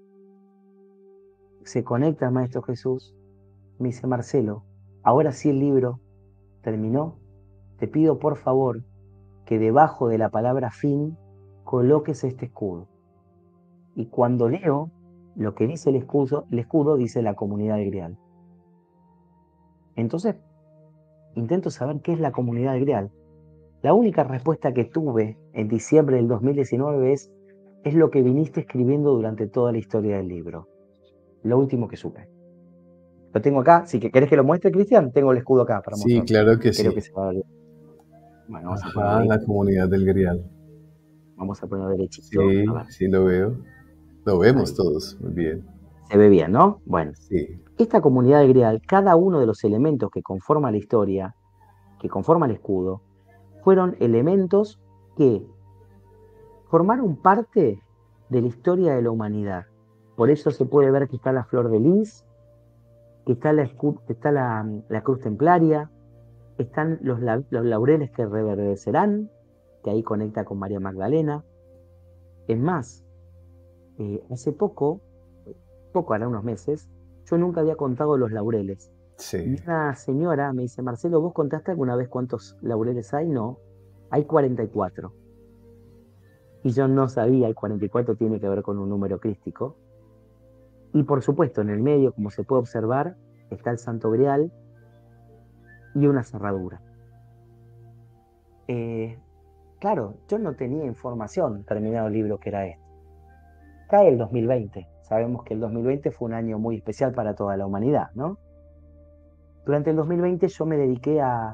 se conecta al Maestro Jesús, me dice, Marcelo, ahora sí el libro terminó, te pido por favor que debajo de la palabra fin coloques este escudo. Y cuando leo lo que dice el escudo, el escudo dice la comunidad del Grial. Entonces, intento saber qué es la comunidad del Grial. La única respuesta que tuve en diciembre del dos mil diecinueve es, es lo que viniste escribiendo durante toda la historia del libro. Lo último que supe. Lo tengo acá, si querés que lo muestre, Cristian, tengo el escudo acá para Sí, mostrar. claro que Creo sí. que se va a ver. Bueno, vamos a Ajá, ponerlo ahí. la comunidad del Grial. Vamos a ponerlo derechito. Sí, A ver. sí lo veo. Lo vemos Ahí. todos, muy bien. Se ve bien, ¿no? Bueno. Sí, Esta comunidad del Grial, cada uno de los elementos que conforman la historia, que conforman el escudo, fueron elementos que formaron parte de la historia de la humanidad. Por eso se puede ver que está la flor de lis, que está la, está la, la cruz templaria, están los, la, los laureles que reverdecerán, que ahí conecta con María Magdalena. Es más, eh, hace poco, poco, hará unos meses, yo nunca había contado los laureles. sí. Y una señora me dice, Marcelo, ¿vos contaste alguna vez cuántos laureles hay? No, hay cuarenta y cuatro. Y yo no sabía, el cuarenta y cuatro tiene que ver con un número crístico. Y por supuesto, en el medio, como se puede observar, está el Santo Grial y una cerradura. Eh, claro, yo no tenía información terminado el libro que era este. Cae el dos mil veinte. Sabemos que el dos mil veinte fue un año muy especial para toda la humanidad, ¿no? Durante el dos mil veinte yo me dediqué a,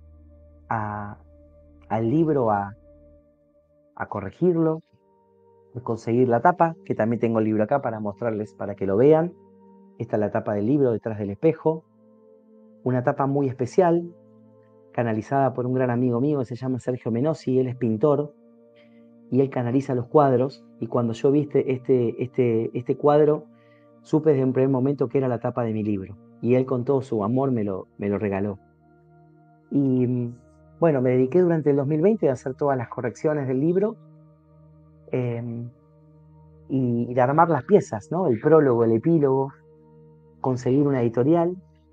a- al libro a, a corregirlo, a conseguir la tapa, que también tengo el libro acá para mostrarles, para que lo vean. Esta es la tapa del libro detrás del espejo. Una tapa muy especial, canalizada por un gran amigo mío que se llama Sergio Menossi. Él es pintor y él canaliza los cuadros. Y cuando yo vi este, este, este, este cuadro, supe desde un primer momento que era la tapa de mi libro. Y él con todo su amor me lo, me lo regaló. Y bueno, me dediqué durante el dos mil veinte a hacer todas las correcciones del libro eh, y, y de armar las piezas, ¿no? El prólogo, el epílogo, conseguir una editorial.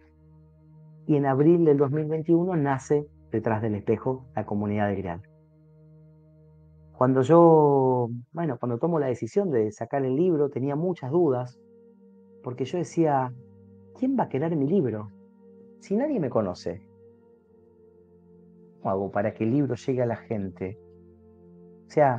Y en abril del dos mil veintiuno nace Detrás del Espejo, la comunidad de Grial. Cuando yo, bueno, cuando tomo la decisión de sacar el libro, tenía muchas dudas, porque yo decía, ¿quién va a querer mi libro? Si nadie me conoce, ¿cómo hago para que el libro llegue a la gente? O sea,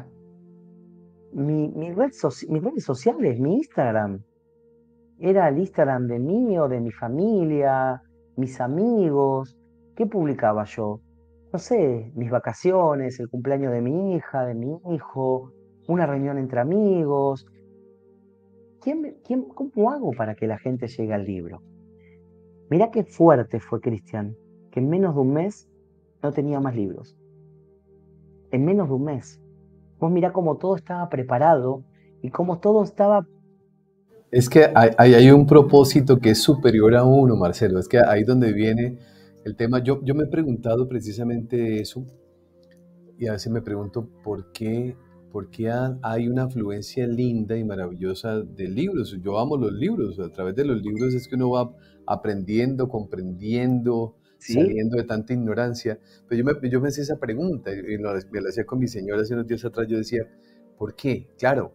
mi, mi red soci- mis redes sociales, mi Instagram, era el Instagram de mí o de mi familia, mis amigos. ¿Qué publicaba yo? No sé, mis vacaciones, el cumpleaños de mi hija, de mi hijo, una reunión entre amigos. ¿Quién, me- quién, ¿Cómo hago para que la gente llegue al libro? Mirá qué fuerte fue Cristian, que en menos de un mes no tenía más libros. En menos de un mes. Vos mirá cómo todo estaba preparado y cómo todo estaba... Es que hay, hay, hay un propósito que es superior a uno, Marcelo. Es que ahí donde viene el tema. Yo, yo me he preguntado precisamente eso y a veces me pregunto por qué, por qué ha- hay una afluencia linda y maravillosa de libros. Yo amo los libros. A través de los libros es que uno va aprendiendo, comprendiendo, Sí, saliendo de tanta ignorancia. Pero yo me, yo me hacía esa pregunta y y lo- me la hacía con mi señora hace unos días atrás. Yo decía, ¿por qué? Claro.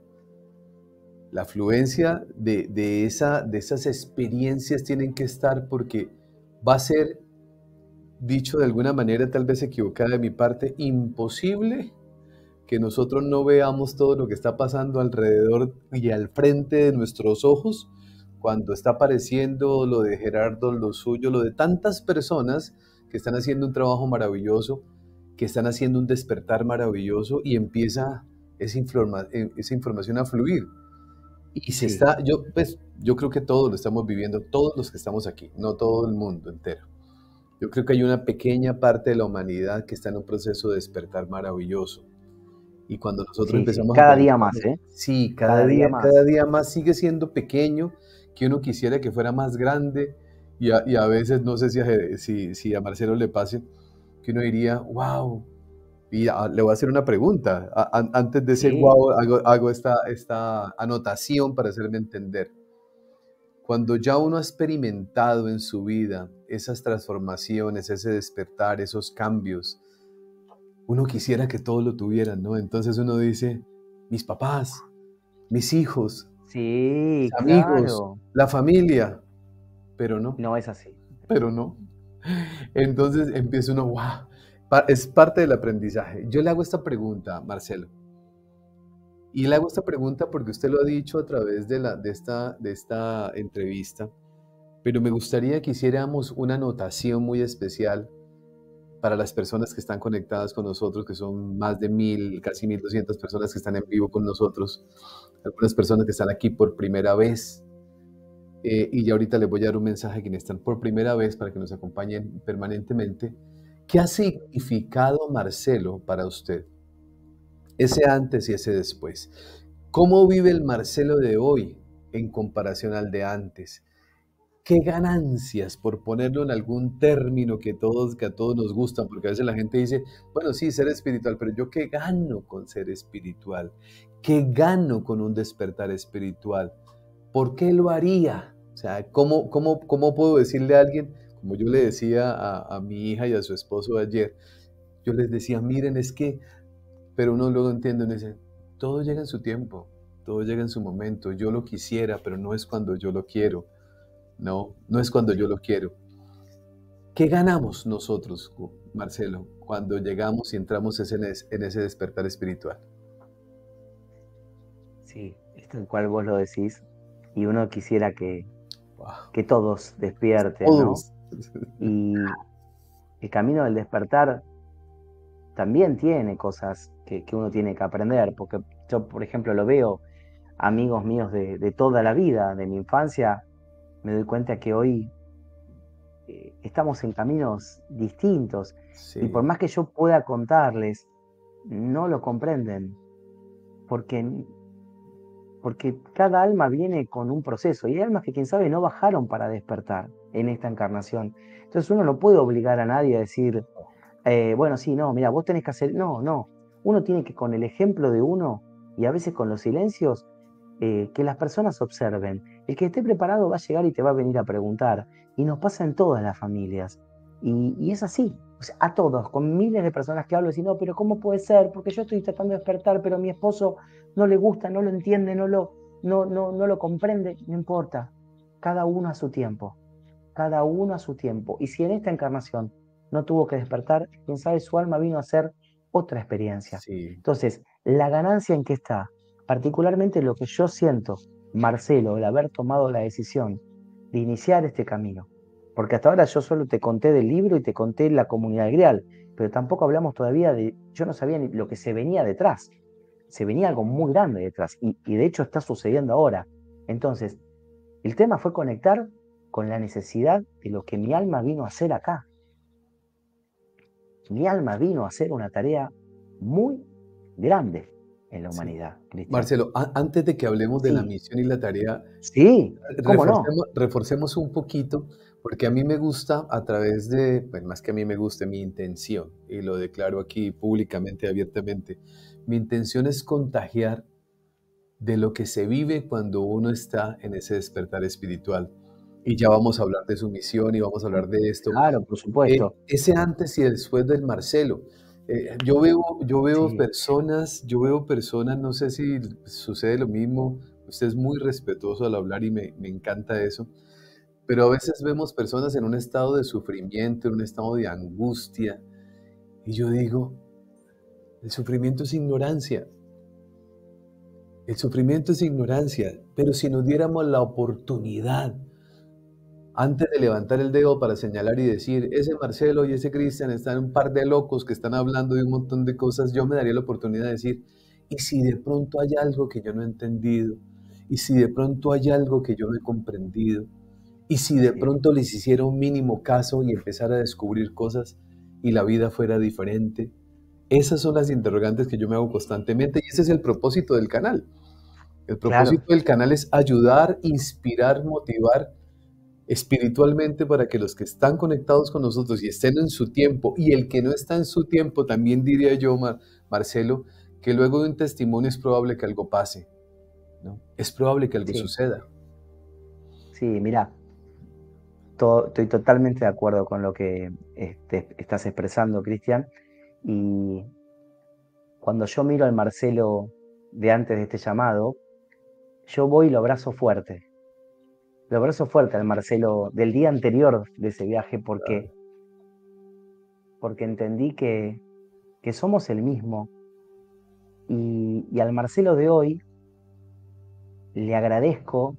La afluencia de, de, esa, de esas experiencias tienen que estar porque va a ser, dicho de alguna manera tal vez equivocada de mi parte, imposible que nosotros no veamos todo lo que está pasando alrededor y al frente de nuestros ojos cuando está apareciendo lo de Gerardo, lo suyo, lo de tantas personas que están haciendo un trabajo maravilloso, que están haciendo un despertar maravilloso y empieza esa, informa esa información a fluir. Y se sí, está, yo, pues, yo creo que todos lo estamos viviendo, todos los que estamos aquí, no todo el mundo entero. Yo creo que hay una pequeña parte de la humanidad que está en un proceso de despertar maravilloso. Y cuando nosotros sí, sí. empezamos a Cada día más, conectarnos, ¿eh? sí, cada Cada día día, cada más. día más sigue siendo pequeño, que uno quisiera que fuera más grande. Y a, y a veces, no sé si a, si, si a Marcelo le pase, que uno diría, wow. Y ah, le voy a hacer una pregunta. A- an- antes de ese Sí, wow, hago, hago esta, esta anotación para hacerme entender. Cuando ya uno ha experimentado en su vida esas transformaciones, ese despertar, esos cambios, uno quisiera que todos lo tuvieran, ¿no? Entonces uno dice, mis papás, mis hijos, mis sí, amigos, claro. la familia, pero no, No es así. pero no. Entonces empieza uno, wow, es parte del aprendizaje. Yo le hago esta pregunta, Marcelo, y le hago esta pregunta porque usted lo ha dicho a través de, la, de, esta, de esta entrevista, pero me gustaría que hiciéramos una anotación muy especial para las personas que están conectadas con nosotros, que son más de mil, casi mil doscientas personas que están en vivo con nosotros, algunas personas que están aquí por primera vez, eh, y ya ahorita les voy a dar un mensaje a quienes están por primera vez para que nos acompañen permanentemente. ¿Qué ha significado Marcelo para usted? Ese antes y ese después. ¿Cómo vive el Marcelo de hoy en comparación al de antes? ¿Qué ganancias, por ponerlo en algún término que, todos, que a todos nos gustan? Porque a veces la gente dice, bueno, sí, ser espiritual, pero yo qué gano con ser espiritual? ¿Qué gano con un despertar espiritual? ¿Por qué lo haría? O sea, ¿cómo, cómo, cómo puedo decirle a alguien, como yo le decía a, a mi hija y a su esposo ayer, yo les decía, miren, es que, pero uno luego entiende, uno dice, todo llega en su tiempo, todo llega en su momento, yo lo quisiera, pero no es cuando yo lo quiero. No, no es cuando yo Sí. lo quiero. ¿Qué ganamos nosotros, Marcelo, cuando llegamos y entramos en ese, en ese despertar espiritual? Sí, es tal cual vos lo decís. Y uno quisiera que, Wow. que todos despierten, ¿no? Todos. Y el camino del despertar también tiene cosas que, que uno tiene que aprender, porque yo, por ejemplo, lo veo, amigos míos de, de toda la vida, de mi infancia, me doy cuenta que hoy eh, estamos en caminos distintos y por Sí, más que yo pueda contarles, no lo comprenden, porque, porque cada alma viene con un proceso y hay almas que quién sabe no bajaron para despertar en esta encarnación. Entonces uno no puede obligar a nadie a decir, eh, bueno, sí, no, mira, vos tenés que hacer, no, no, uno tiene que con el ejemplo de uno y a veces con los silencios, eh, que las personas observen. El que esté preparado va a llegar y te va a venir a preguntar. Y nos pasa en todas las familias. Y, y es así. O sea, a todos, con miles de personas que hablo, y no, pero ¿cómo puede ser? Porque yo estoy tratando de despertar, pero a mi esposo no le gusta, no lo entiende, no lo, no, no, no lo comprende. No importa. Cada uno a su tiempo. Cada uno a su tiempo. Y si en esta encarnación no tuvo que despertar, quién sabe, su alma vino a hacer otra experiencia. sí, Entonces, la ganancia en que está, particularmente lo que yo siento, Marcelo, el haber tomado la decisión de iniciar este camino, porque hasta ahora yo solo te conté del libro y te conté la comunidad del Grial, pero tampoco hablamos todavía de, yo no sabía ni lo que se venía detrás, se venía algo muy grande detrás, y, y de hecho está sucediendo ahora. Entonces, el tema fue conectar con la necesidad de lo que mi alma vino a hacer acá. Mi alma vino a hacer una tarea muy grande en la sí. humanidad, Cristian. Marcelo, a- antes de que hablemos de la Sí, misión y la tarea, sí, ¿cómo no? reforcemos, reforcemos un poquito, porque a mí me gusta a través de, pues más que a mí me guste, mi intención, y lo declaro aquí públicamente, abiertamente, mi intención es contagiar de lo que se vive cuando uno está en ese despertar espiritual. Y ya vamos a hablar de su misión y vamos a hablar de esto. Claro, por Eh, supuesto. ese antes y después del Marcelo. Eh, yo veo, yo veo Sí, personas, yo veo personas, no sé si sucede lo mismo, usted es muy respetuoso al hablar y me, me encanta eso, pero a veces vemos personas en un estado de sufrimiento, en un estado de angustia, y yo digo, el sufrimiento es ignorancia, el sufrimiento es ignorancia, pero si nos diéramos la oportunidad antes de levantar el dedo para señalar y decir, ese Marcelo y ese Cristian están un par de locos que están hablando de un montón de cosas, yo me daría la oportunidad de decir, ¿y si de pronto hay algo que yo no he entendido? ¿Y si de pronto hay algo que yo no he comprendido? ¿Y si de sí, pronto les hiciera un mínimo caso y empezara a descubrir cosas y la vida fuera diferente? Esas son las interrogantes que yo me hago constantemente y ese es el propósito del canal. El claro, propósito del canal es ayudar, inspirar, motivar espiritualmente para que los que están conectados con nosotros y estén en su tiempo, y el que no está en su tiempo, también diría yo, Mar- Marcelo, que luego de un testimonio es probable que algo pase, ¿no? Es probable que algo sí, suceda. sí, mira, to- estoy totalmente de acuerdo con lo que este, estás expresando, Cristian, y cuando yo miro al Marcelo de antes de este llamado, yo voy y lo abrazo fuerte, lo abrazo fuerte al Marcelo del día anterior de ese viaje porque, porque entendí que, que somos el mismo y, y al Marcelo de hoy le agradezco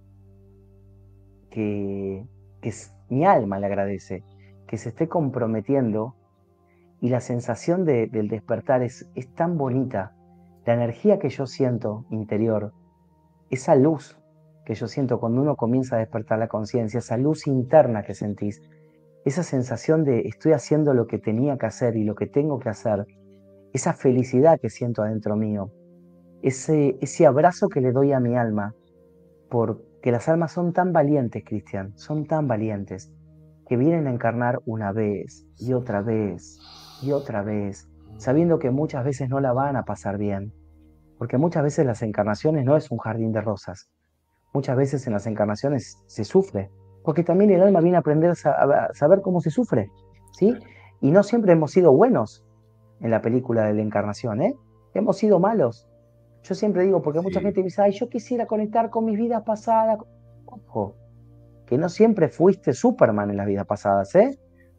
que, que s- mi alma le agradece, que se esté comprometiendo y la sensación de- del despertar es, es tan bonita. La energía que yo siento interior, esa luz que yo siento cuando uno comienza a despertar la conciencia, esa luz interna que sentís, esa sensación de estoy haciendo lo que tenía que hacer y lo que tengo que hacer, esa felicidad que siento adentro mío, ese, ese abrazo que le doy a mi alma, porque las almas son tan valientes, Cristian, son tan valientes, que vienen a encarnar una vez y otra vez y otra vez, sabiendo que muchas veces no la van a pasar bien, porque muchas veces las encarnaciones no es un jardín de rosas, muchas veces en las encarnaciones se sufre, porque también el alma viene a aprender a saber cómo se sufre, ¿sí? Y no siempre hemos sido buenos en la película de la encarnación, ¿eh? Hemos sido malos. Yo siempre digo, porque mucha Sí, gente dice, ay, yo quisiera conectar con mis vidas pasadas. Ojo, que no siempre fuiste Superman en las vidas pasadas, ¿eh?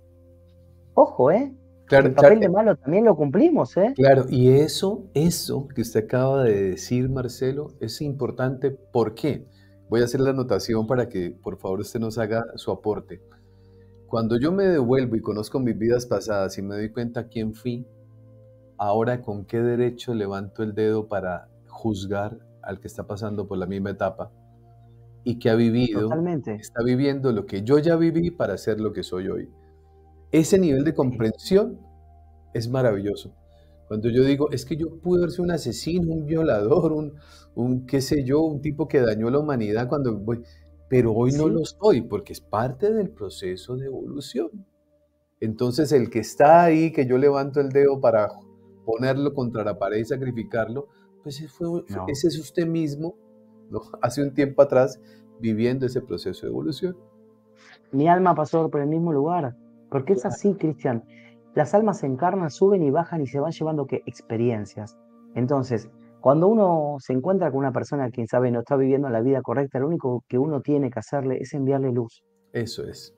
Ojo, ¿eh? Claro, El claro, papel de eh, malo también lo cumplimos, ¿eh? claro, y eso, eso que usted acaba de decir, Marcelo, es importante. ¿Por qué? Voy a hacer la anotación para que, por favor, usted nos haga su aporte. Cuando yo me devuelvo y conozco mis vidas pasadas y me doy cuenta quién fui, ahora con qué derecho levanto el dedo para juzgar al que está pasando por la misma etapa y que ha vivido, Totalmente. está viviendo lo que yo ya viví para ser lo que soy hoy. Ese nivel de Sí, comprensión es maravilloso. Cuando yo digo, es que yo pude haber sido un asesino, un violador, un, un qué sé yo, un tipo que dañó la humanidad cuando voy, pero hoy no sí, lo soy porque es parte del proceso de evolución. Entonces el que está ahí, que yo levanto el dedo para ponerlo contra la pared y sacrificarlo, pues ese, fue- fue- no. ese es usted mismo, ¿no? Hace un tiempo atrás, viviendo ese proceso de evolución. Mi alma pasó por el mismo lugar. Porque es Claro. así, Cristian. Las almas se encarnan, suben y bajan y se van llevando ¿qué? Experiencias. Entonces, cuando uno se encuentra con una persona que sabe no está viviendo la vida correcta, lo único que uno tiene que hacerle es enviarle luz. Eso es,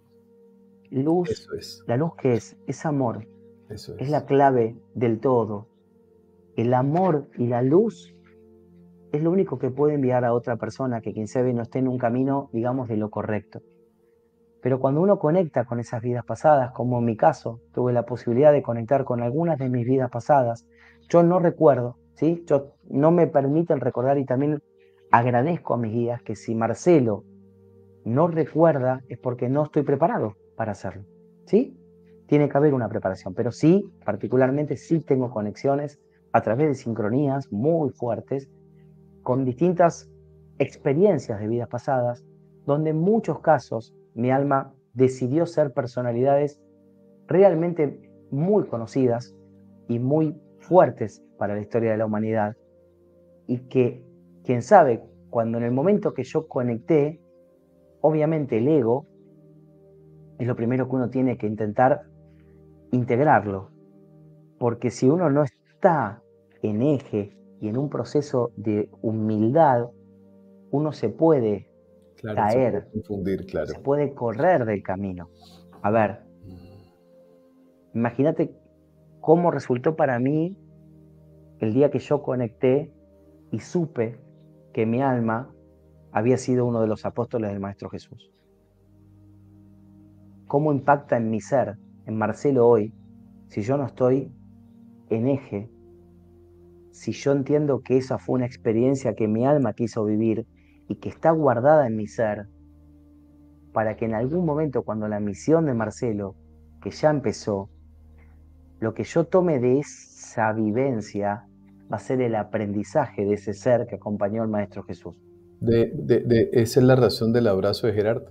Luz, eso es, la luz que es, es amor, eso es es. la clave del todo. El amor y la luz es lo único que puede enviar a otra persona que quien sabe no esté en un camino, digamos, de lo correcto. Pero cuando uno conecta con esas vidas pasadas, como en mi caso, tuve la posibilidad de conectar con algunas de mis vidas pasadas, yo no recuerdo, ¿sí? Yo no me permiten recordar y también agradezco a mis guías que si Marcelo no recuerda es porque no estoy preparado para hacerlo, ¿sí? Tiene que haber una preparación, pero sí, particularmente sí tengo conexiones a través de sincronías muy fuertes con distintas experiencias de vidas pasadas, donde en muchos casos mi alma decidió ser personalidades realmente muy conocidas y muy fuertes para la historia de la humanidad, y que, quién sabe, cuando en el momento que yo conecté, obviamente el ego es lo primero que uno tiene que intentar integrarlo, porque si uno no está en eje y en un proceso de humildad, uno se puede Claro, se puede caer, confundir, se claro. puede correr del camino. A ver, imagínate cómo resultó para mí el día que yo conecté y supe que mi alma había sido uno de los apóstoles del Maestro Jesús. ¿Cómo impacta en mi ser, en Marcelo hoy, si yo no estoy en eje, si yo entiendo que esa fue una experiencia que mi alma quiso vivir y que está guardada en mi ser, para que en algún momento, cuando la misión de Marcelo, que ya empezó, lo que yo tome de esa vivencia va a ser el aprendizaje de ese ser que acompañó al Maestro Jesús. De, de, de, esa es la razón del abrazo de Gerardo.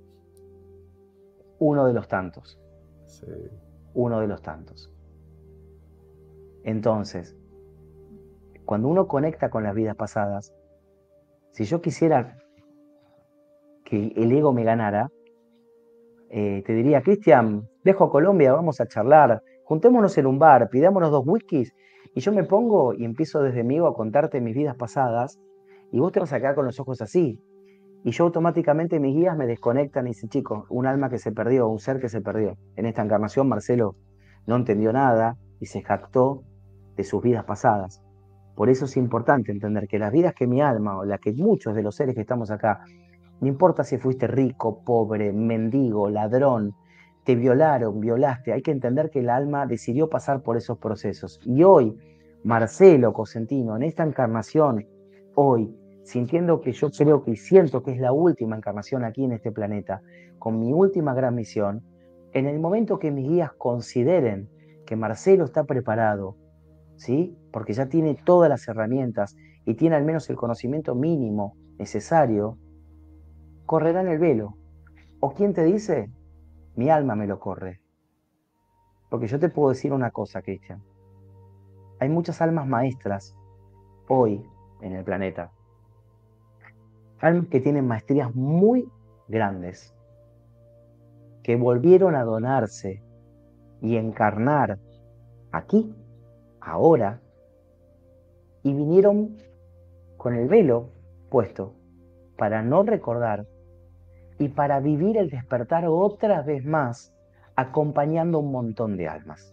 Uno de los tantos, Sí, uno de los tantos. Entonces, cuando uno conecta con las vidas pasadas, si yo quisiera que el ego me ganara, eh, te diría, Cristian, dejo Colombia, vamos a charlar, juntémonos en un bar, pidámonos dos whiskies, y yo me pongo y empiezo desde mi ego a contarte mis vidas pasadas, y vos te vas a quedar con los ojos así. Y yo automáticamente mis guías me desconectan y dicen, chicos, un alma que se perdió, un ser que se perdió. En esta encarnación Marcelo no entendió nada y se jactó de sus vidas pasadas. Por eso es importante entender que las vidas que mi alma o las que muchos de los seres que estamos acá, no importa si fuiste rico, pobre, mendigo, ladrón, te violaron, violaste, hay que entender que el alma decidió pasar por esos procesos. Y hoy, Marcelo Cosentino, en esta encarnación, hoy, sintiendo que yo creo que y siento que es la última encarnación aquí en este planeta, con mi última gran misión, en el momento que mis guías consideren que Marcelo está preparado, ¿sí? Porque ya tiene todas las herramientas y tiene al menos el conocimiento mínimo necesario, correrán el velo. ¿O quién te dice? Mi alma me lo corre. Porque yo te puedo decir una cosa, Cristian. Hay muchas almas maestras hoy en el planeta. Almas que tienen maestrías muy grandes, que volvieron a donarse y encarnar aquí, ahora, y vinieron con el velo puesto para no recordar y para vivir el despertar otra vez más acompañando a un montón de almas.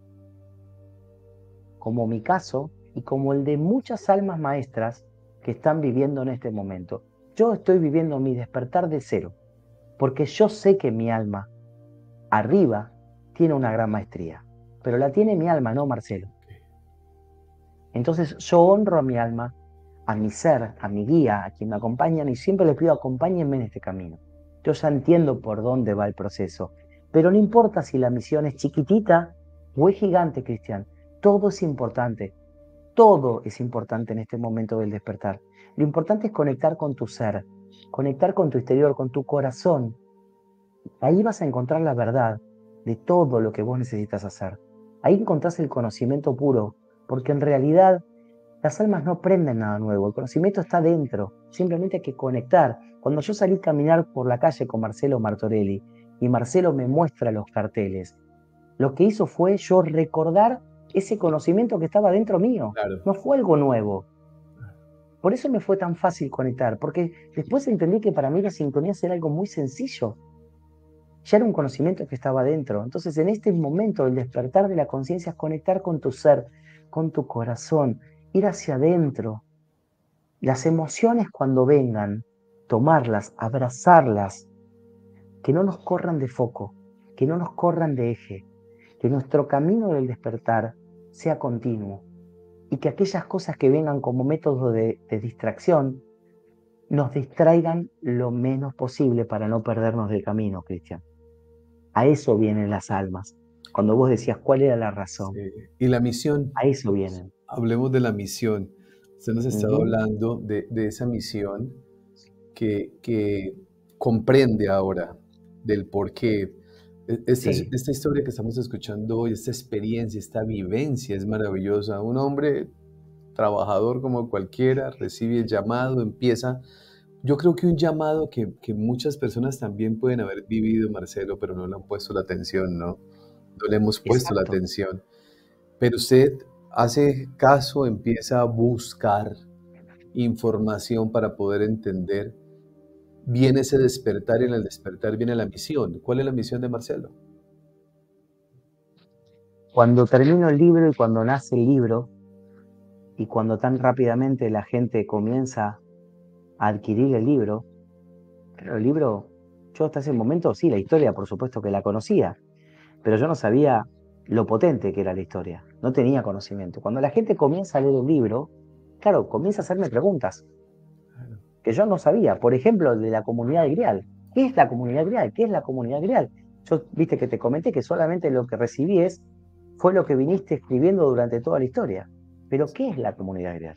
Como mi caso y como el de muchas almas maestras que están viviendo en este momento. Yo estoy viviendo mi despertar de cero, porque yo sé que mi alma arriba tiene una gran maestría, pero la tiene mi alma, no Marcelo. Entonces yo honro a mi alma, a mi ser, a mi guía, a quien me acompañan, y siempre les pido acompáñenme en este camino. Yo ya entiendo por dónde va el proceso, pero no importa si la misión es chiquitita o es gigante, Cristian, todo es importante. Todo es importante en este momento del despertar. Lo importante es conectar con tu ser, conectar con tu exterior, con tu corazón. Ahí vas a encontrar la verdad de todo lo que vos necesitas hacer. Ahí encontrás el conocimiento puro, porque en realidad las almas no aprenden nada nuevo. El conocimiento está dentro. Simplemente hay que conectar. Cuando yo salí a caminar por la calle con Marcelo Martorelli y Marcelo me muestra los carteles, lo que hizo fue yo recordar ese conocimiento que estaba dentro mío. Claro. No fue algo nuevo. Por eso me fue tan fácil conectar, porque después entendí que para mí la sincronía era algo muy sencillo. Ya era un conocimiento que estaba dentro. Entonces, en este momento, el despertar de la conciencia es conectar con tu ser, con tu corazón, ir hacia adentro. Las emociones cuando vengan, tomarlas, abrazarlas, que no nos corran de foco, que no nos corran de eje, que nuestro camino del despertar sea continuo y que aquellas cosas que vengan como método de, de distracción nos distraigan lo menos posible para no perdernos del camino, Cristian. A eso vienen las almas. Cuando vos decías cuál era la razón. Sí. Y la misión. A eso vienen. Hablemos de la misión. Usted nos estaba Uh-huh. hablando de, de esa misión que, que comprende ahora del por qué. Esta, Sí. esta historia que estamos escuchando hoy, esta experiencia, esta vivencia es maravillosa. Un hombre trabajador como cualquiera recibe el llamado, empieza. Yo creo que un llamado que, que muchas personas también pueden haber vivido, Marcelo, pero no le han puesto la atención, ¿no? No le hemos puesto la Exacto. atención. Pero usted hace caso, empieza a buscar información para poder entender. Viene ese despertar y en el despertar viene la misión. ¿Cuál es la misión de Marcelo? Cuando termino el libro y cuando nace el libro y cuando tan rápidamente la gente comienza a adquirir el libro, pero el libro, yo hasta ese momento sí, la historia por supuesto que la conocía, pero yo no sabía lo potente que era la historia, no tenía conocimiento. Cuando la gente comienza a leer el libro, claro, comienza a hacerme preguntas que yo no sabía. Por ejemplo, de la comunidad de Grial. ¿Qué es la comunidad Grial? ¿Qué es la comunidad Grial? Yo, viste que te comenté que solamente lo que recibí es, fue lo que viniste escribiendo durante toda la historia. Pero ¿qué es la comunidad Grial?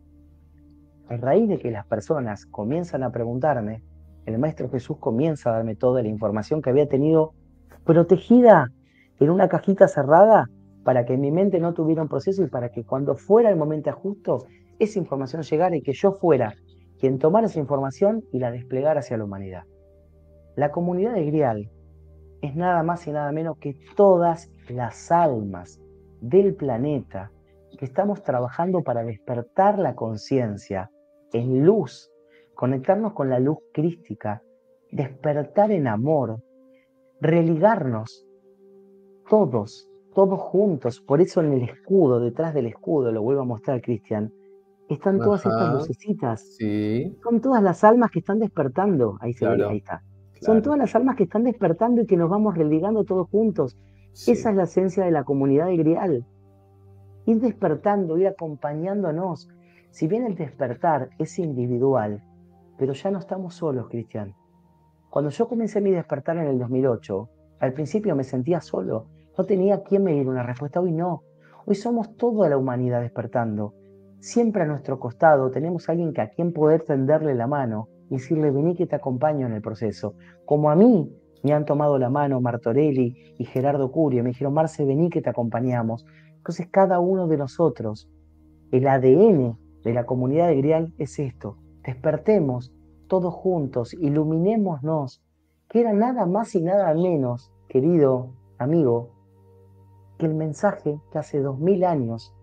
A raíz de que las personas comienzan a preguntarme, el Maestro Jesús comienza a darme toda la información que había tenido protegida en una cajita cerrada para que mi mente no tuviera un proceso y para que cuando fuera el momento justo, esa información llegara y que yo fuera quien tomara esa información y la desplegara hacia la humanidad. La comunidad de Grial es nada más y nada menos que todas las almas del planeta que estamos trabajando para despertar la conciencia en luz, conectarnos con la luz crística, despertar en amor, religarnos todos, todos juntos. Por eso en el escudo, detrás del escudo, lo vuelvo a mostrar, Cristian, están todas estas Ajá, lucecitas. sí, Son todas las almas que están despertando. Ahí se ve, claro, ahí está. Son claro, todas las almas que están despertando y que nos vamos religando todos juntos. sí, Esa es la esencia de la comunidad de Grial. Ir despertando, ir acompañándonos. Si bien el despertar es individual, pero ya no estamos solos, Cristian. Cuando yo comencé mi despertar en el dos mil ocho, al principio me sentía solo. No tenía a quién me diera una respuesta. Hoy no. Hoy somos toda la humanidad despertando. Siempre a nuestro costado tenemos a alguien que a quien poder tenderle la mano y decirle, vení que te acompaño en el proceso. Como a mí me han tomado la mano Martorelli y Gerardo Curio, me dijeron, Marce, vení que te acompañamos. Entonces cada uno de nosotros, el A D N de la comunidad de Grial es esto. Despertemos todos juntos, iluminémonos, que era nada más y nada menos, querido amigo, que el mensaje que hace dos mil años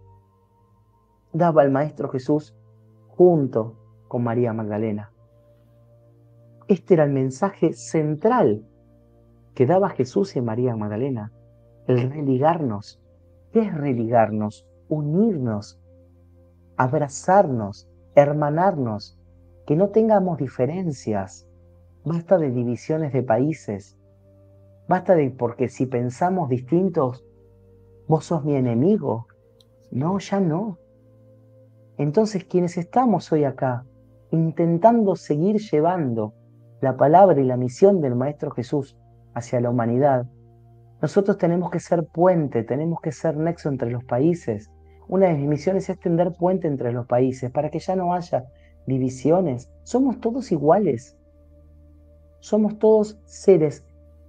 daba el Maestro Jesús junto con María Magdalena. Este era el mensaje central que daba Jesús y María Magdalena. El religarnos. ¿Qué es religarnos? Unirnos, abrazarnos, hermanarnos, que no tengamos diferencias. Basta de divisiones de países. Basta de, porque si pensamos distintos, vos sos mi enemigo. No, ya no. Entonces, quienes estamos hoy acá, intentando seguir llevando la palabra y la misión del Maestro Jesús hacia la humanidad, nosotros tenemos que ser puente, tenemos que ser nexo entre los países. Una de mis misiones es tender puente entre los países para que ya no haya divisiones. Somos todos iguales. Somos todos seres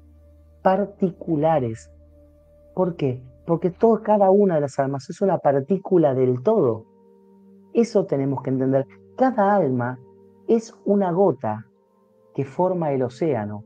particulares. ¿Por qué? Porque todo, cada una de las almas es una partícula del todo. Eso tenemos que entender. Cada alma es una gota que forma el océano.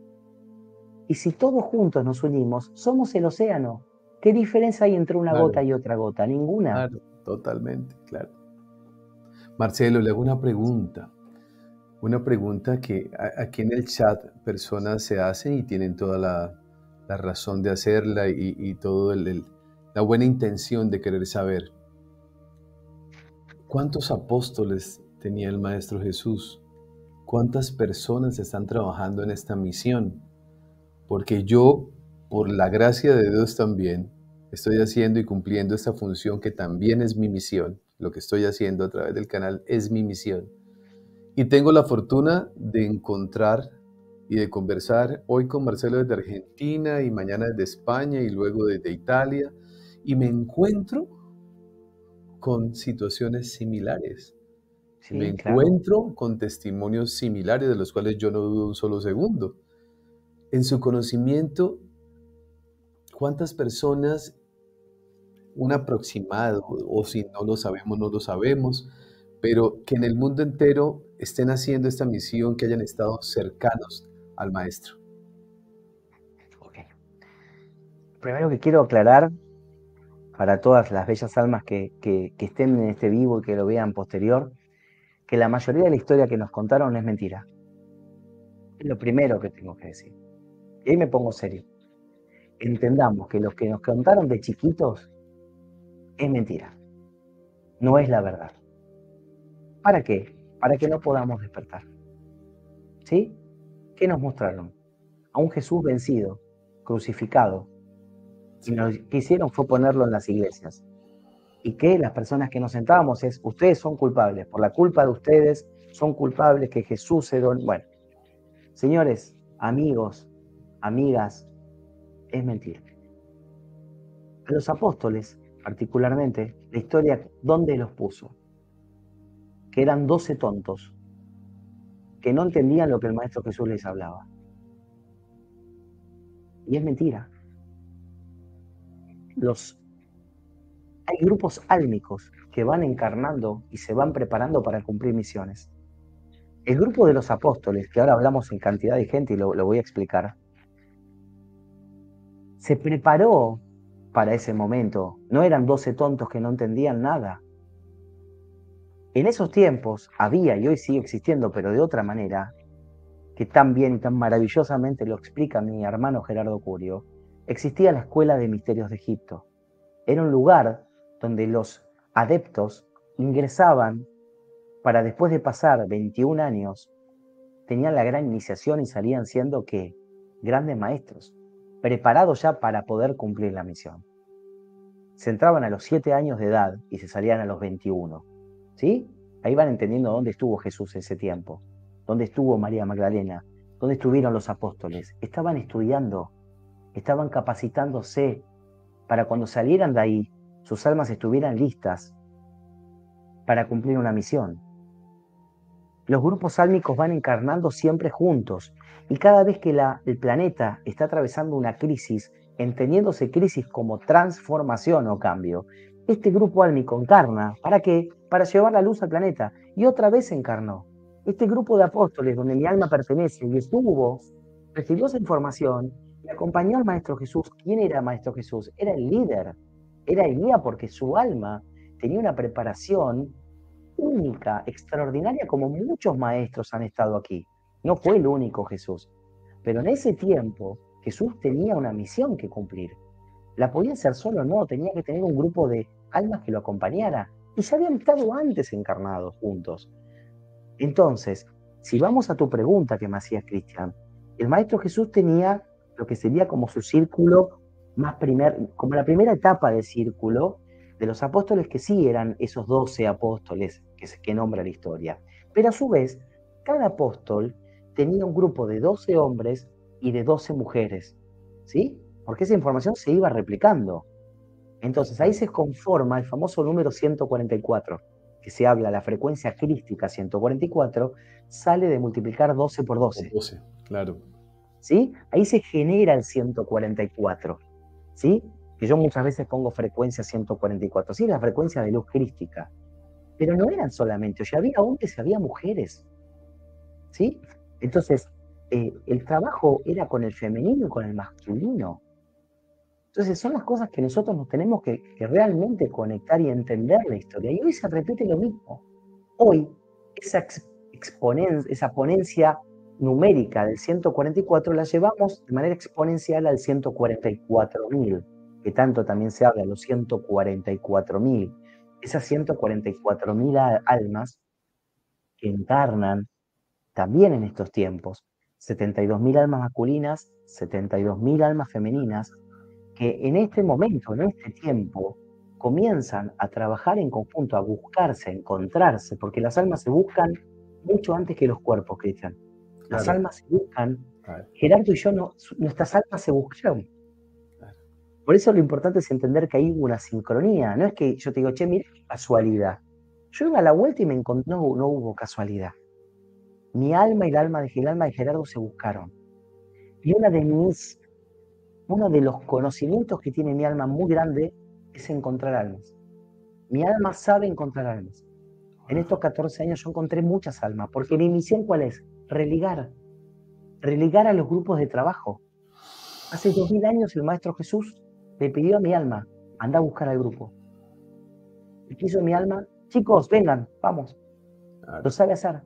Y si todos juntos nos unimos, somos el océano. ¿Qué diferencia hay entre una Claro, gota y otra gota? Ninguna. claro, totalmente, claro. Marcelo, le hago una pregunta. Una pregunta que a- aquí en el chat personas se hacen y tienen toda la, la razón de hacerla y, y todo el, el- la buena intención de querer saber. ¿Cuántos apóstoles tenía el Maestro Jesús? ¿Cuántas personas están trabajando en esta misión? Porque yo, por la gracia de Dios también, estoy haciendo y cumpliendo esta función que también es mi misión. Lo que estoy haciendo a través del canal es mi misión. Y tengo la fortuna de encontrar y de conversar hoy con Marcelo desde Argentina y mañana desde España y luego desde Italia. Y me encuentro con situaciones similares. Me Sí, claro. encuentro con testimonios similares de los cuales yo no dudo un solo segundo. En su conocimiento, ¿cuántas personas, un aproximado, o si no lo sabemos, no lo sabemos, pero que en el mundo entero estén haciendo esta misión, que hayan estado cercanos al Maestro? Ok. Primero que quiero aclarar para todas las bellas almas que, que, que estén en este vivo y que lo vean posterior, que la mayoría de la historia que nos contaron es mentira. Es lo primero que tengo que decir. Y ahí me pongo serio. Entendamos que los que nos contaron de chiquitos es mentira. No es la verdad. ¿Para qué? Para que no podamos despertar. ¿Sí? ¿Qué nos mostraron? A un Jesús vencido, crucificado. Y Sí, lo que hicieron fue ponerlo en las iglesias. Y que las personas que nos sentábamos es, ustedes son culpables, por la culpa de ustedes son culpables que Jesús se don... Bueno, señores, amigos, amigas, es mentira. A los apóstoles, particularmente, la historia, ¿dónde los puso? Que eran doce tontos, que no entendían lo que el Maestro Jesús les hablaba. Y es mentira. Los, hay grupos álmicos que van encarnando y se van preparando para cumplir misiones. El grupo de los apóstoles, que ahora hablamos en cantidad de gente y lo, lo voy a explicar, se preparó para ese momento. No eran doce tontos que no entendían nada. En esos tiempos había, y hoy sigue existiendo, pero de otra manera, que tan bien y tan maravillosamente lo explica mi hermano Gerardo Curio, existía la Escuela de Misterios de Egipto. Era un lugar donde los adeptos ingresaban para, después de pasar veintiún años, tenían la gran iniciación y salían siendo que grandes maestros, preparados ya para poder cumplir la misión. Se entraban a los siete años de edad y se salían a los veintiuno. ¿Sí? Ahí van entendiendo dónde estuvo Jesús ese tiempo, dónde estuvo María Magdalena, dónde estuvieron los apóstoles. Estaban estudiando, estaban capacitándose para cuando salieran de ahí, sus almas estuvieran listas para cumplir una misión. Los grupos álmicos van encarnando siempre juntos y cada vez que la, el planeta está atravesando una crisis, entendiéndose crisis como transformación o cambio, este grupo álmico encarna. ¿Para qué? Para llevar la luz al planeta. Y otra vez encarnó. Este grupo de apóstoles donde mi alma pertenece y estuvo, recibió esa información y acompañó al Maestro Jesús. ¿Quién era Maestro Jesús? Era el líder, era el guía porque su alma tenía una preparación única, extraordinaria, como muchos maestros han estado aquí. No fue el único Jesús. Pero en ese tiempo Jesús tenía una misión que cumplir. ¿La podía hacer solo? No, tenía que tener un grupo de almas que lo acompañara. Y ya habían estado antes encarnados juntos. Entonces, si vamos a tu pregunta que me hacías, Cristian, el Maestro Jesús tenía lo que sería como su círculo más primer, como la primera etapa del círculo de los apóstoles, que sí eran esos doce apóstoles que, que nombra la historia. Pero a su vez, cada apóstol tenía un grupo de doce hombres y de doce mujeres, ¿sí? Porque esa información se iba replicando. Entonces ahí se conforma el famoso número ciento cuarenta y cuatro, que se habla, la frecuencia crística ciento cuarenta y cuatro, sale de multiplicar doce por doce. doce, claro. ¿Sí? Ahí se genera el ciento cuarenta y cuatro, ¿sí? Que yo muchas veces pongo frecuencia ciento cuarenta y cuatro, sí, la frecuencia de luz crística. Pero no eran solamente, o sea, había hombres y había mujeres, ¿sí? Entonces, eh, el trabajo era con el femenino y con el masculino. Entonces son las cosas que nosotros nos tenemos que, que realmente conectar y entender la historia. Y hoy se repite lo mismo. Hoy esa, exponen esa ponencia numérica del ciento cuarenta y cuatro la llevamos de manera exponencial al ciento cuarenta y cuatro mil, que tanto también se habla, los ciento cuarenta y cuatro mil. Esas ciento cuarenta y cuatro mil almas que encarnan también en estos tiempos, setenta y dos mil almas masculinas, setenta y dos mil almas femeninas, que en este momento, en este tiempo, comienzan a trabajar en conjunto, a buscarse, a encontrarse, porque las almas se buscan mucho antes que los cuerpos, Cristian. Las Claro. almas se buscan. Claro. Gerardo y yo, no, nuestras almas se buscaron. Claro. Por eso lo importante es entender que hay una sincronía. No es que yo te digo, che, mira, casualidad. Yo iba a la vuelta y me encontré, no, no hubo casualidad. Mi alma y el alma de, el alma de Gerardo se buscaron. Y una de mis Uno de los conocimientos que tiene mi alma muy grande es encontrar almas. Mi alma sabe encontrar almas. En estos catorce años yo encontré muchas almas, porque mi misión, ¿cuál es? Religar. Religar a los grupos de trabajo. Hace dos mil años el Maestro Jesús le pidió a mi alma, anda a buscar al grupo. Y quiso mi alma, chicos, vengan, vamos. Claro. Lo sabe hacer.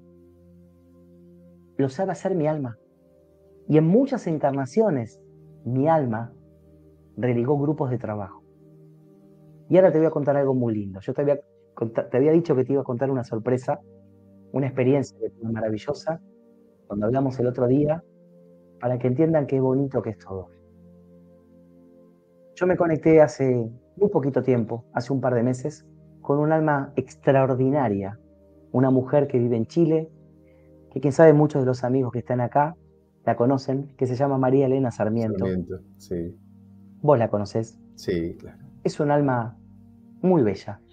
Lo sabe hacer mi alma. Y en muchas encarnaciones, mi alma religó grupos de trabajo. Y ahora te voy a contar algo muy lindo. Yo te había, te había dicho que te iba a contar una sorpresa, una experiencia que fue maravillosa, cuando hablamos el otro día, para que entiendan qué bonito que es todo. Yo me conecté hace muy poquito tiempo, hace un par de meses, con un alma extraordinaria, una mujer que vive en Chile, que quien sabe, muchos de los amigos que están acá la conocen, que se llama María Elena Sarmiento. Sarmiento, sí. Vos la conocés. Sí, claro. Es un alma muy bella.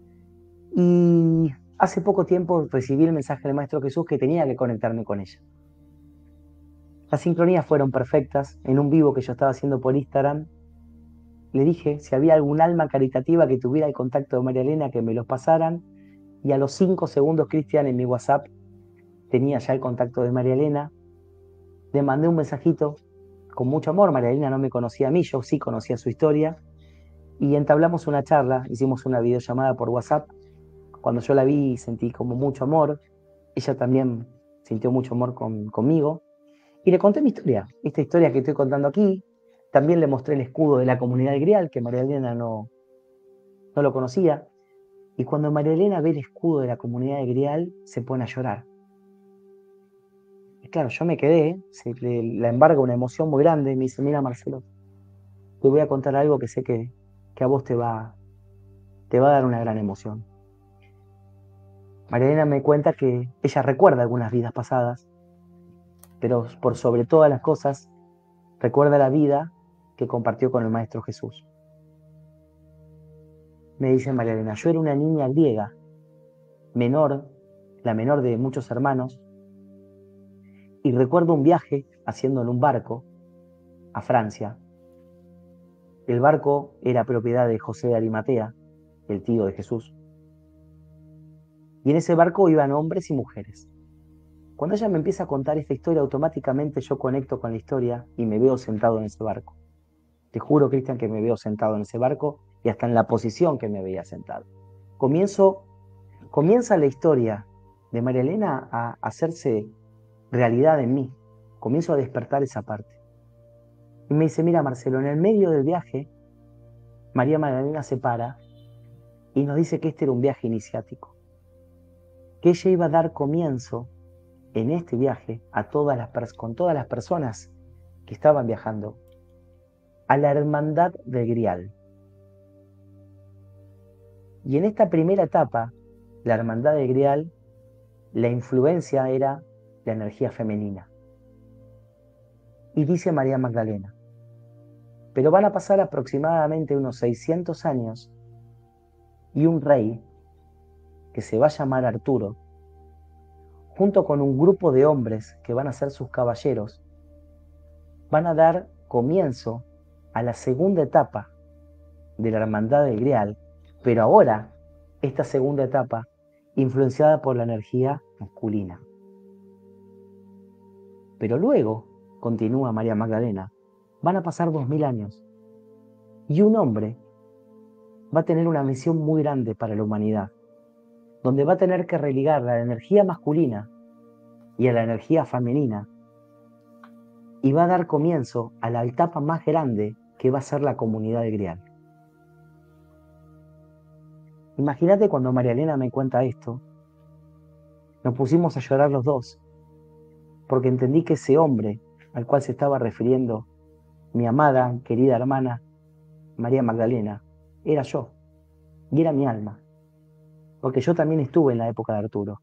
Y hace poco tiempo recibí el mensaje del Maestro Jesús que tenía que conectarme con ella. Las sincronías fueron perfectas. En un vivo que yo estaba haciendo por Instagram, le dije si había algún alma caritativa que tuviera el contacto de María Elena, que me los pasaran. Y a los cinco segundos, Cristian, en mi WhatsApp tenía ya el contacto de María Elena. Le mandé un mensajito con mucho amor. María Elena no me conocía a mí, yo sí conocía su historia. Y entablamos una charla, hicimos una videollamada por WhatsApp. Cuando yo la vi sentí como mucho amor. Ella también sintió mucho amor con, conmigo. Y le conté mi historia, esta historia que estoy contando aquí. También le mostré el escudo de la comunidad del Grial, que María Elena no, no lo conocía. Y cuando María Elena ve el escudo de la comunidad del Grial, se pone a llorar. Y claro, yo me quedé, se le, la embarga una emoción muy grande, y me dice, mira Marcelo, te voy a contar algo que sé que, que a vos te va, te va a dar una gran emoción. María Elena me cuenta que ella recuerda algunas vidas pasadas, pero por sobre todas las cosas, recuerda la vida que compartió con el Maestro Jesús. Me dice María Elena, yo era una niña griega, menor, la menor de muchos hermanos, y recuerdo un viaje haciendo en un barco a Francia. El barco era propiedad de José de Arimatea, el tío de Jesús. Y en ese barco iban hombres y mujeres. Cuando ella me empieza a contar esta historia, automáticamente yo conecto con la historia y me veo sentado en ese barco. Te juro, Cristian, que me veo sentado en ese barco y hasta en la posición que me veía sentado. Comienzo, comienza la historia de María Elena a hacerse realidad en mí. Comienzo a despertar esa parte. Y me dice, mira Marcelo, en el medio del viaje, María Magdalena se para y nos dice que este era un viaje iniciático, que ella iba a dar comienzo en este viaje a todas las, con todas las personas que estaban viajando a la hermandad del Grial. Y en esta primera etapa, la hermandad del Grial, la influencia era la energía femenina. Y dice María Magdalena, pero van a pasar aproximadamente unos seiscientos años y un rey, que se va a llamar Arturo, junto con un grupo de hombres que van a ser sus caballeros, van a dar comienzo a la segunda etapa de la hermandad del Grial, pero ahora esta segunda etapa influenciada por la energía masculina. Pero luego, continúa María Magdalena, van a pasar dos mil años y un hombre va a tener una misión muy grande para la humanidad, donde va a tener que religar la energía masculina y a la energía femenina y va a dar comienzo a la etapa más grande que va a ser la comunidad de Grial. Imagínate cuando María Elena me cuenta esto, nos pusimos a llorar los dos, porque entendí que ese hombre al cual se estaba refiriendo mi amada, querida hermana María Magdalena, era yo, y era mi alma, porque yo también estuve en la época de Arturo.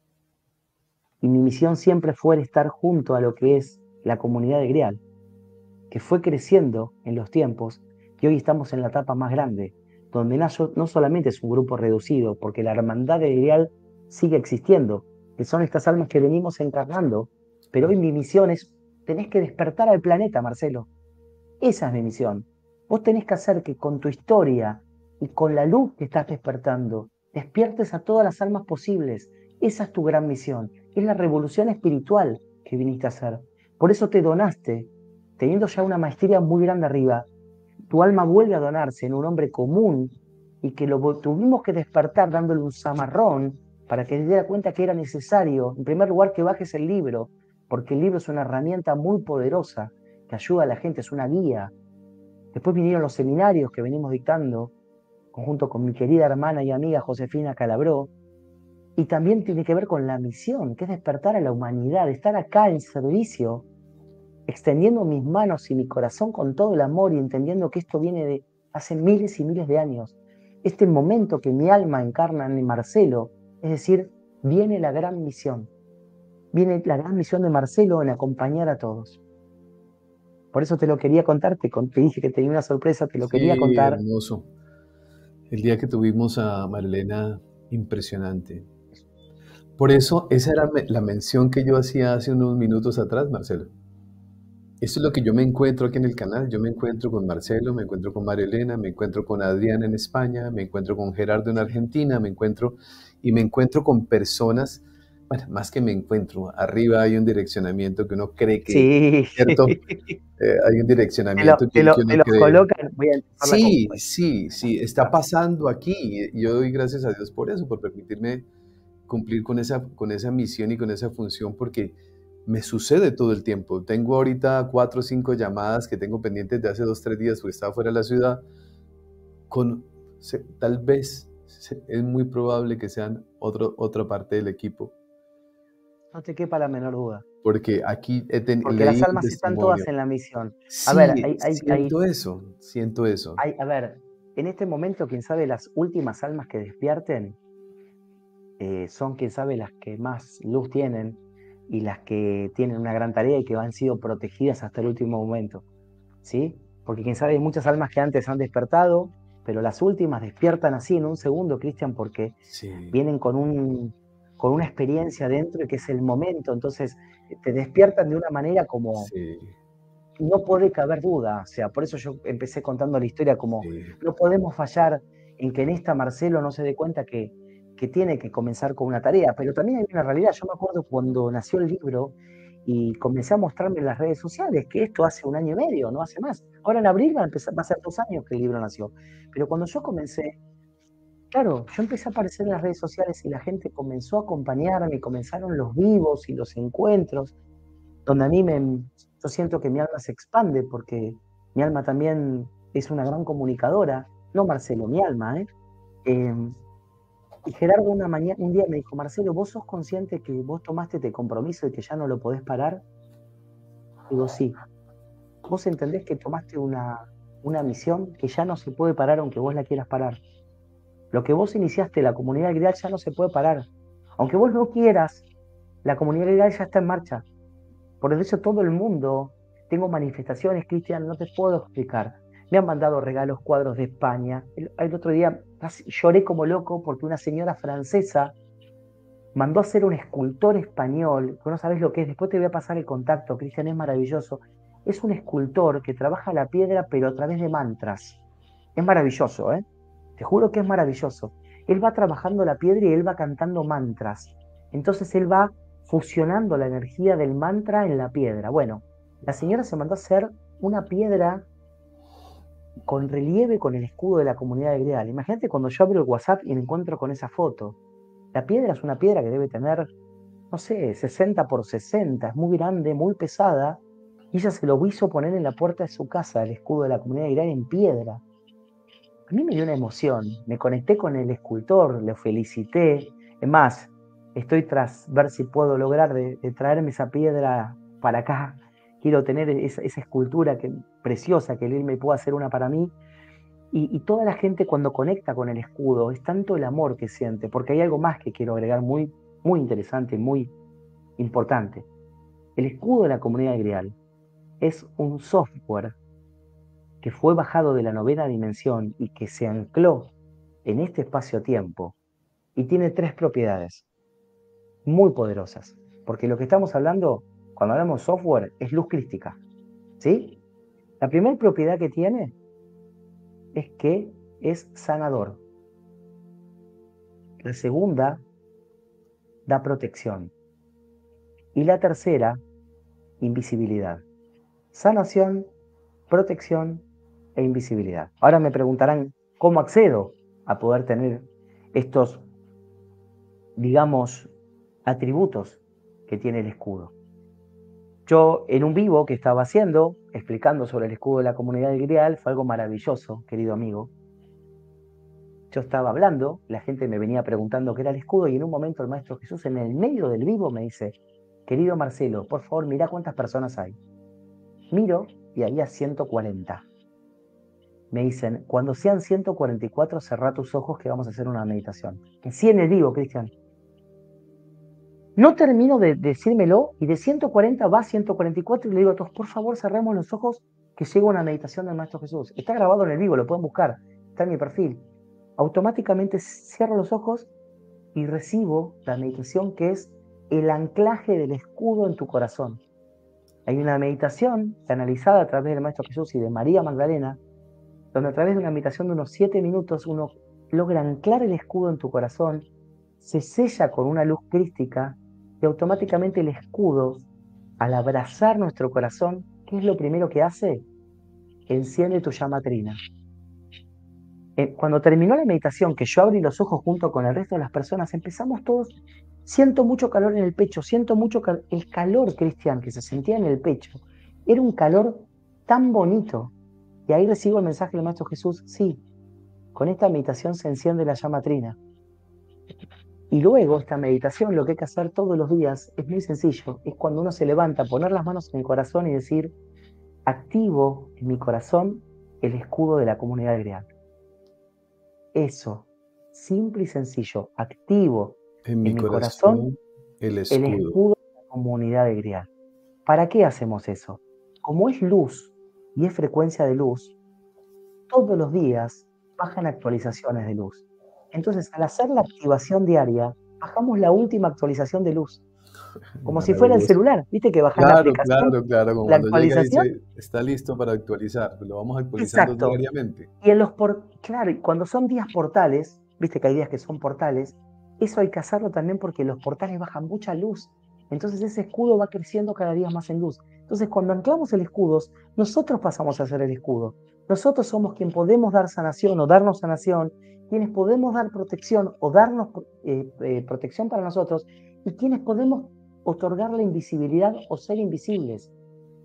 Y mi misión siempre fue estar junto a lo que es la comunidad de Grial, que fue creciendo en los tiempos, y hoy estamos en la etapa más grande, donde no solamente es un grupo reducido, porque la hermandad de Grial sigue existiendo, que son estas almas que venimos encarnando, pero hoy mi misión es, tenés que despertar al planeta, Marcelo. Esa es mi misión. Vos tenés que hacer que con tu historia y con la luz que estás despertando, despiertes a todas las almas posibles. Esa es tu gran misión. Es la revolución espiritual que viniste a hacer. Por eso te donaste, teniendo ya una maestría muy grande arriba. Tu alma vuelve a donarse en un hombre común y que lo tuvimos que despertar dándole un zamarrón para que se diera cuenta que era necesario, en primer lugar, que bajes el libro, porque el libro es una herramienta muy poderosa que ayuda a la gente, es una guía. Después vinieron los seminarios que venimos dictando, junto con mi querida hermana y amiga Josefina Calabró, y también tiene que ver con la misión, que es despertar a la humanidad, estar acá en servicio, extendiendo mis manos y mi corazón con todo el amor y entendiendo que esto viene de hace miles y miles de años. Este momento que mi alma encarna en Marcelo, es decir, viene la gran misión. Viene la gran misión de Marcelo en acompañar a todos. Por eso te lo quería contar, te, te dije que tenía una sorpresa, te lo Sí, quería contar. Hermoso. El día que tuvimos a Marilena, impresionante. Por eso, esa era la mención que yo hacía hace unos minutos atrás, Marcelo. Esto es lo que yo me encuentro aquí en el canal. Yo me encuentro con Marcelo, me encuentro con María Elena, me encuentro con Adrián en España, me encuentro con Gerardo en Argentina, me encuentro y me encuentro con personas, bueno, más que me encuentro, arriba hay un direccionamiento que uno cree que, sí, ¿cierto? Eh, hay un direccionamiento te, lo, que, te, lo, que uno te los cree. colocan, voy a empezar la Sí, sí, sí, está pasando aquí y yo doy gracias a Dios por eso, por permitirme cumplir con esa, con esa misión y con esa función, porque me sucede todo el tiempo. Tengo ahorita cuatro o cinco llamadas que tengo pendientes de hace dos, tres días porque estaba fuera de la ciudad. Con, se, tal vez se, es muy probable que sean otro, otra parte del equipo. No te quepa la menor duda. Porque aquí he ten, Porque las almas están todas en la misión. Sí, a ver, hay, hay, siento hay, eso, siento eso. Hay, a ver, en este momento, quién sabe, las últimas almas que despierten eh, son, quién sabe, las que más luz tienen y las que tienen una gran tarea y que han sido protegidas hasta el último momento, ¿sí? Porque quién sabe, hay muchas almas que antes han despertado, pero las últimas despiertan así en un segundo, Cristian, porque sí. vienen con, un, con una experiencia dentro y que es el momento, entonces te despiertan de una manera como... Sí. No puede caber duda, o sea, por eso yo empecé contando la historia como Sí. no podemos fallar en que en esta Marcelo no se dé cuenta que, que tiene que comenzar con una tarea, pero también hay una realidad. Yo me acuerdo cuando nació el libro y comencé a mostrarme en las redes sociales que esto hace un año y medio, no hace más. Ahora en abril va a, empezar, va a ser dos años que el libro nació, pero cuando yo comencé, claro, yo empecé a aparecer en las redes sociales y la gente comenzó a acompañarme y comenzaron los vivos y los encuentros, donde a mí me... Yo siento que mi alma se expande porque mi alma también es una gran comunicadora. No Marcelo, mi alma, ¿eh? Eh, y Gerardo una mañana, un día me dijo, Marcelo, ¿vos sos consciente que vos tomaste este compromiso y que ya no lo podés parar? Digo, sí. Vos entendés que tomaste una, una misión que ya no se puede parar aunque vos la quieras parar. Lo que vos iniciaste, la comunidad grial, ya no se puede parar. Aunque vos no quieras, la comunidad grial ya está en marcha. Por eso todo el mundo, tengo manifestaciones, Cristian, no te puedo explicar. Me han mandado regalos, cuadros de España. El, el otro día casi lloré como loco porque una señora francesa mandó a hacer un escultor español, que no sabes lo que es, después te voy a pasar el contacto, Cristian, es maravilloso. Es un escultor que trabaja la piedra pero a través de mantras. Es maravilloso, ¿eh? Te juro que es maravilloso. Él va trabajando la piedra y él va cantando mantras. Entonces él va fusionando la energía del mantra en la piedra. Bueno, la señora se mandó a hacer una piedra con relieve con el escudo de la comunidad de Grial. Imagínate cuando yo abro el WhatsApp y me encuentro con esa foto. La piedra es una piedra que debe tener, no sé, sesenta por sesenta, es muy grande, muy pesada, y ella se lo hizo poner en la puerta de su casa, el escudo de la comunidad de Grial en piedra. A mí me dio una emoción, me conecté con el escultor, le felicité. Es más, estoy tras ver si puedo lograr de, de traerme esa piedra para acá. Quiero tener esa, esa escultura que, preciosa, que él me pueda hacer una para mí. Y, y toda la gente cuando conecta con el escudo, es tanto el amor que siente, porque hay algo más que quiero agregar muy, muy interesante, muy importante. El escudo de la comunidad grial es un software que fue bajado de la novena dimensión y que se ancló en este espacio-tiempo y tiene tres propiedades muy poderosas. Porque lo que estamos hablando, cuando hablamos de software, es luz crística. ¿Sí? La primera propiedad que tiene es que es sanador. La segunda, da protección. Y la tercera, invisibilidad. Sanación, protección e invisibilidad. Ahora me preguntarán, ¿cómo accedo a poder tener estos, digamos, atributos que tiene el escudo? Yo, en un vivo que estaba haciendo, explicando sobre el escudo de la comunidad del Grial, fue algo maravilloso, querido amigo. Yo estaba hablando, la gente me venía preguntando qué era el escudo y en un momento el Maestro Jesús en el medio del vivo me dice, querido Marcelo, por favor, mira cuántas personas hay. Miro y había ciento cuarenta. Me dicen, cuando sean ciento cuarenta y cuatro, cerrá tus ojos que vamos a hacer una meditación. Que sí en el vivo, Cristian. No termino de decírmelo y de ciento cuarenta va a ciento cuarenta y cuatro y le digo a todos, por favor, cerremos los ojos que llega una meditación del Maestro Jesús. Está grabado en el vivo, lo pueden buscar, está en mi perfil. Automáticamente cierro los ojos y recibo la meditación que es el anclaje del escudo en tu corazón. Hay una meditación canalizada a través del Maestro Jesús y de María Magdalena, donde a través de una meditación de unos siete minutos uno logra anclar el escudo en tu corazón, se sella con una luz crística y automáticamente el escudo, al abrazar nuestro corazón, ¿qué es lo primero que hace? Enciende tu llama trina. Eh, cuando terminó la meditación, que yo abrí los ojos junto con el resto de las personas, empezamos todos, siento mucho calor en el pecho, siento mucho cal el calor, Cristian, que se sentía en el pecho, era un calor tan bonito. Y ahí recibo el mensaje del Maestro Jesús, sí, con esta meditación se enciende la llama trina. Y luego esta meditación, lo que hay que hacer todos los días, es muy sencillo, es cuando uno se levanta, poner las manos en el corazón y decir, activo en mi corazón el escudo de la comunidad grial. Eso, simple y sencillo, activo En en mi mi corazón, corazón el el escudo. escudo de la comunidad de grial. ¿Para qué hacemos eso? Como es luz y es frecuencia de luz, todos los días bajan actualizaciones de luz. Entonces, al hacer la activación diaria, bajamos la última actualización de luz. Como si fuera el Maravilloso. celular, ¿viste? Que bajas la Claro, aplicación, claro, claro, como la cuando llega y actualización. dice, está listo para actualizar, lo vamos actualizando Exacto. diariamente. Y en los por, claro, y cuando son días portales, viste que hay días que son portales, eso hay que hacerlo también porque los portales bajan mucha luz. Entonces ese escudo va creciendo cada día más en luz. Entonces cuando anclamos el escudo, nosotros pasamos a hacer el escudo. Nosotros somos quien podemos dar sanación o darnos sanación, quienes podemos dar protección o darnos eh, eh, protección para nosotros y quienes podemos otorgar la invisibilidad o ser invisibles.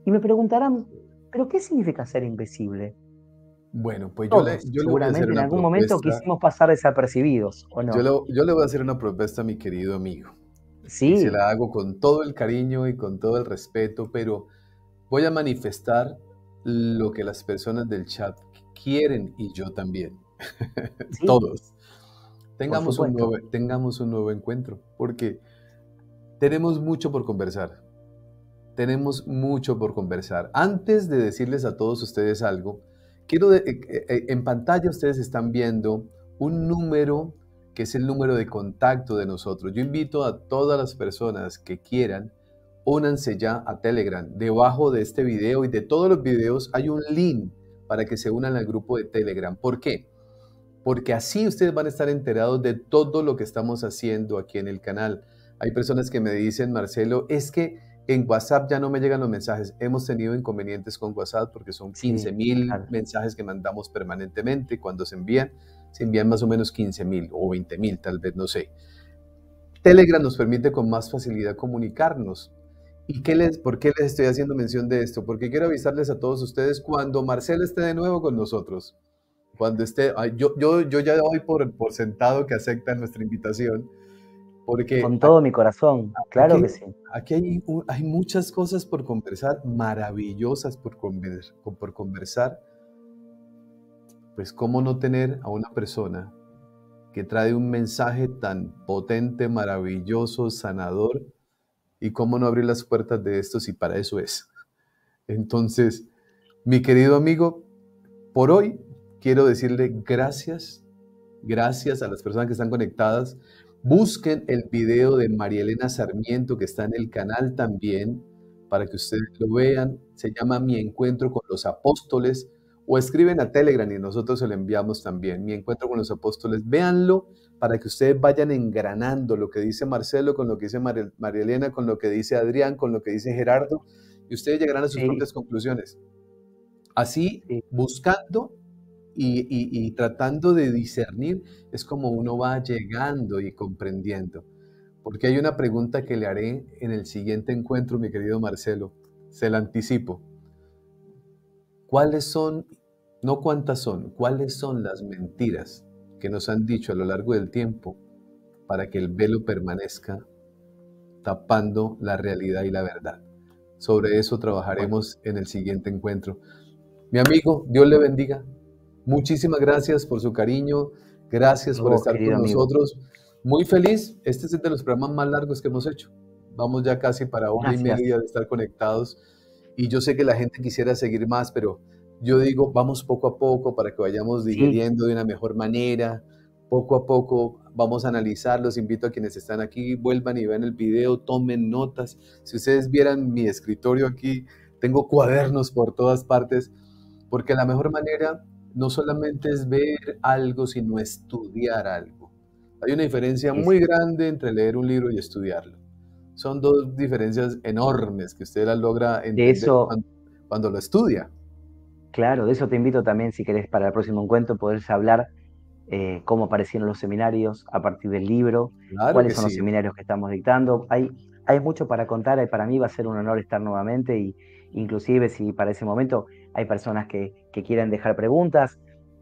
Y me preguntarán, ¿pero qué significa ser invisible? Bueno, pues yo le, Todos, yo le voy a hacer seguramente en una algún momento propuesta. quisimos pasar desapercibidos, ¿o Yo no? le, yo le voy a hacer una propuesta a mi querido amigo. Y se Sí, la hago con todo el cariño y con todo el respeto, pero voy a manifestar lo que las personas del chat quieren y yo también. sí, Todos. por Tengamos un supuesto. nuevo, tengamos un nuevo encuentro, porque tenemos mucho por conversar. Tenemos mucho por conversar. Antes de decirles a todos ustedes algo, quiero de- eh, eh, eh, en pantalla ustedes están viendo un número que es el número de contacto de nosotros. Yo invito a todas las personas que quieran, únanse ya a Telegram. Debajo de este video y de todos los videos hay un link para que se unan al grupo de Telegram. ¿Por qué? Porque así ustedes van a estar enterados de todo lo que estamos haciendo aquí en el canal. Hay personas que me dicen, Marcelo, es que en WhatsApp ya no me llegan los mensajes. Hemos tenido inconvenientes con WhatsApp porque son quince Sí, mil claro. mensajes que mandamos permanentemente. Cuando se envían, se envían más o menos quince mil o veinte mil, tal vez, no sé. Telegram nos permite con más facilidad comunicarnos. ¿Y qué les, por qué les estoy haciendo mención de esto? Porque quiero avisarles a todos ustedes cuando Marcelo esté de nuevo con nosotros. Cuando esté, ay, yo, yo, yo ya doy por, por sentado que aceptan nuestra invitación, porque Con todo mi corazón, claro aquí, que sí. aquí hay, u- hay muchas cosas por conversar, maravillosas por, conver- por conversar. Pues cómo no tener a una persona que trae un mensaje tan potente, maravilloso, sanador, y cómo no abrir las puertas de esto si para eso es. Entonces, mi querido amigo, por hoy quiero decirle gracias, gracias a las personas que están conectadas. Busquen el video de María Elena Sarmiento que está en el canal también para que ustedes lo vean. Se llama Mi Encuentro con los Apóstoles o escriben a Telegram y nosotros se lo enviamos también. Mi Encuentro con los Apóstoles. Véanlo para que ustedes vayan engranando lo que dice Marcelo con lo que dice María María Elena, con lo que dice Adrián, con lo que dice Gerardo y ustedes llegarán a sus Sí, propias conclusiones. Así, sí, buscando y, y- y tratando de discernir, es como uno va llegando y comprendiendo. Porque hay una pregunta que le haré en el siguiente encuentro, mi querido Marcelo. Se la anticipo. ¿Cuáles son, no cuántas son, cuáles son las mentiras que nos han dicho a lo largo del tiempo para que el velo permanezca tapando la realidad y la verdad? Sobre eso bueno, trabajaremos en el siguiente encuentro. Mi amigo, Dios le bendiga. Muchísimas gracias por su cariño. Gracias a por vos, estar con querido amigo. nosotros. Muy feliz. Este es de los programas más largos que hemos hecho. Vamos ya casi para hora y Gracias. media de estar conectados. Y yo sé que la gente quisiera seguir más, pero yo digo, vamos poco a poco para que vayamos Sí, digeriendo de una mejor manera. Poco a poco vamos a analizar. Los invito a quienes están aquí, vuelvan y vean el video, tomen notas. Si ustedes vieran mi escritorio aquí, tengo cuadernos por todas partes, porque la mejor manera no solamente es ver algo, sino estudiar algo. Hay una diferencia sí, muy sí. grande entre leer un libro y estudiarlo. Son dos diferencias enormes que usted las logra De entender eso, cuando, cuando lo estudia. claro, de eso te invito también, si querés, para el próximo encuentro, poder hablar eh, cómo aparecieron los seminarios a partir del libro, Claro cuáles que son los sí. seminarios que estamos dictando. Hay, hay mucho para contar y para mí va a ser un honor estar nuevamente y inclusive si para ese momento hay personas que, que quieran dejar preguntas,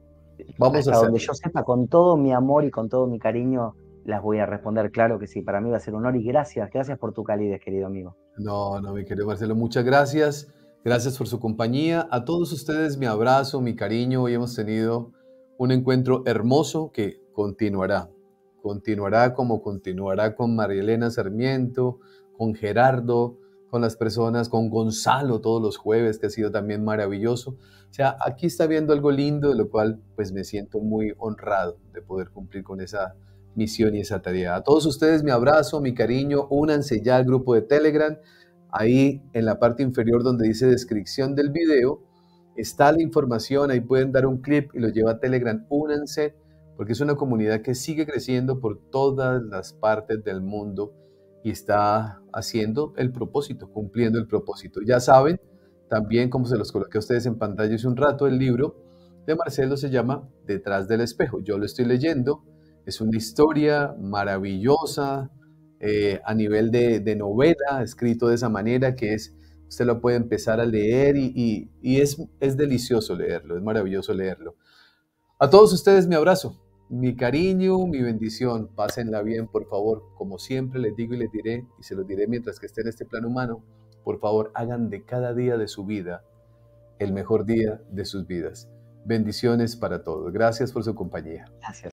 Vamos a hasta donde hacerlo. yo sepa, con todo mi amor y con todo mi cariño, las voy a responder. Claro que sí, para mí va a ser un honor y gracias, gracias por tu calidez, querido amigo. No, no, mi querido Marcelo, muchas gracias. Gracias por su compañía. A todos ustedes mi abrazo, mi cariño. Hoy hemos tenido un encuentro hermoso que continuará. Continuará como continuará con María Elena Sarmiento, con Gerardo, con las personas, con Gonzalo todos los jueves, que ha sido también maravilloso. O sea, aquí está viendo algo lindo, de lo cual pues me siento muy honrado de poder cumplir con esa misión y esa tarea. A todos ustedes mi abrazo, mi cariño. Únanse ya al grupo de Telegram. Ahí en la parte inferior donde dice descripción del video, está la información, ahí pueden dar un clip y lo lleva a Telegram. Únanse, porque es una comunidad que sigue creciendo por todas las partes del mundo y está haciendo el propósito, cumpliendo el propósito. Ya saben, también como se los coloqué a ustedes en pantalla hace un rato, el libro de Marcelo se llama Detrás del espejo. Yo lo estoy leyendo, es una historia maravillosa, eh, a nivel de, de novela, escrito de esa manera, que es Usted lo puede empezar a leer y, y, y es, es delicioso leerlo, es maravilloso leerlo. A todos ustedes mi abrazo, mi cariño, mi bendición. Pásenla bien, por favor. Como siempre les digo y les diré, y se los diré mientras que esté en este plano humano, por favor, hagan de cada día de su vida el mejor día de sus vidas. Bendiciones para todos. Gracias por su compañía. Gracias.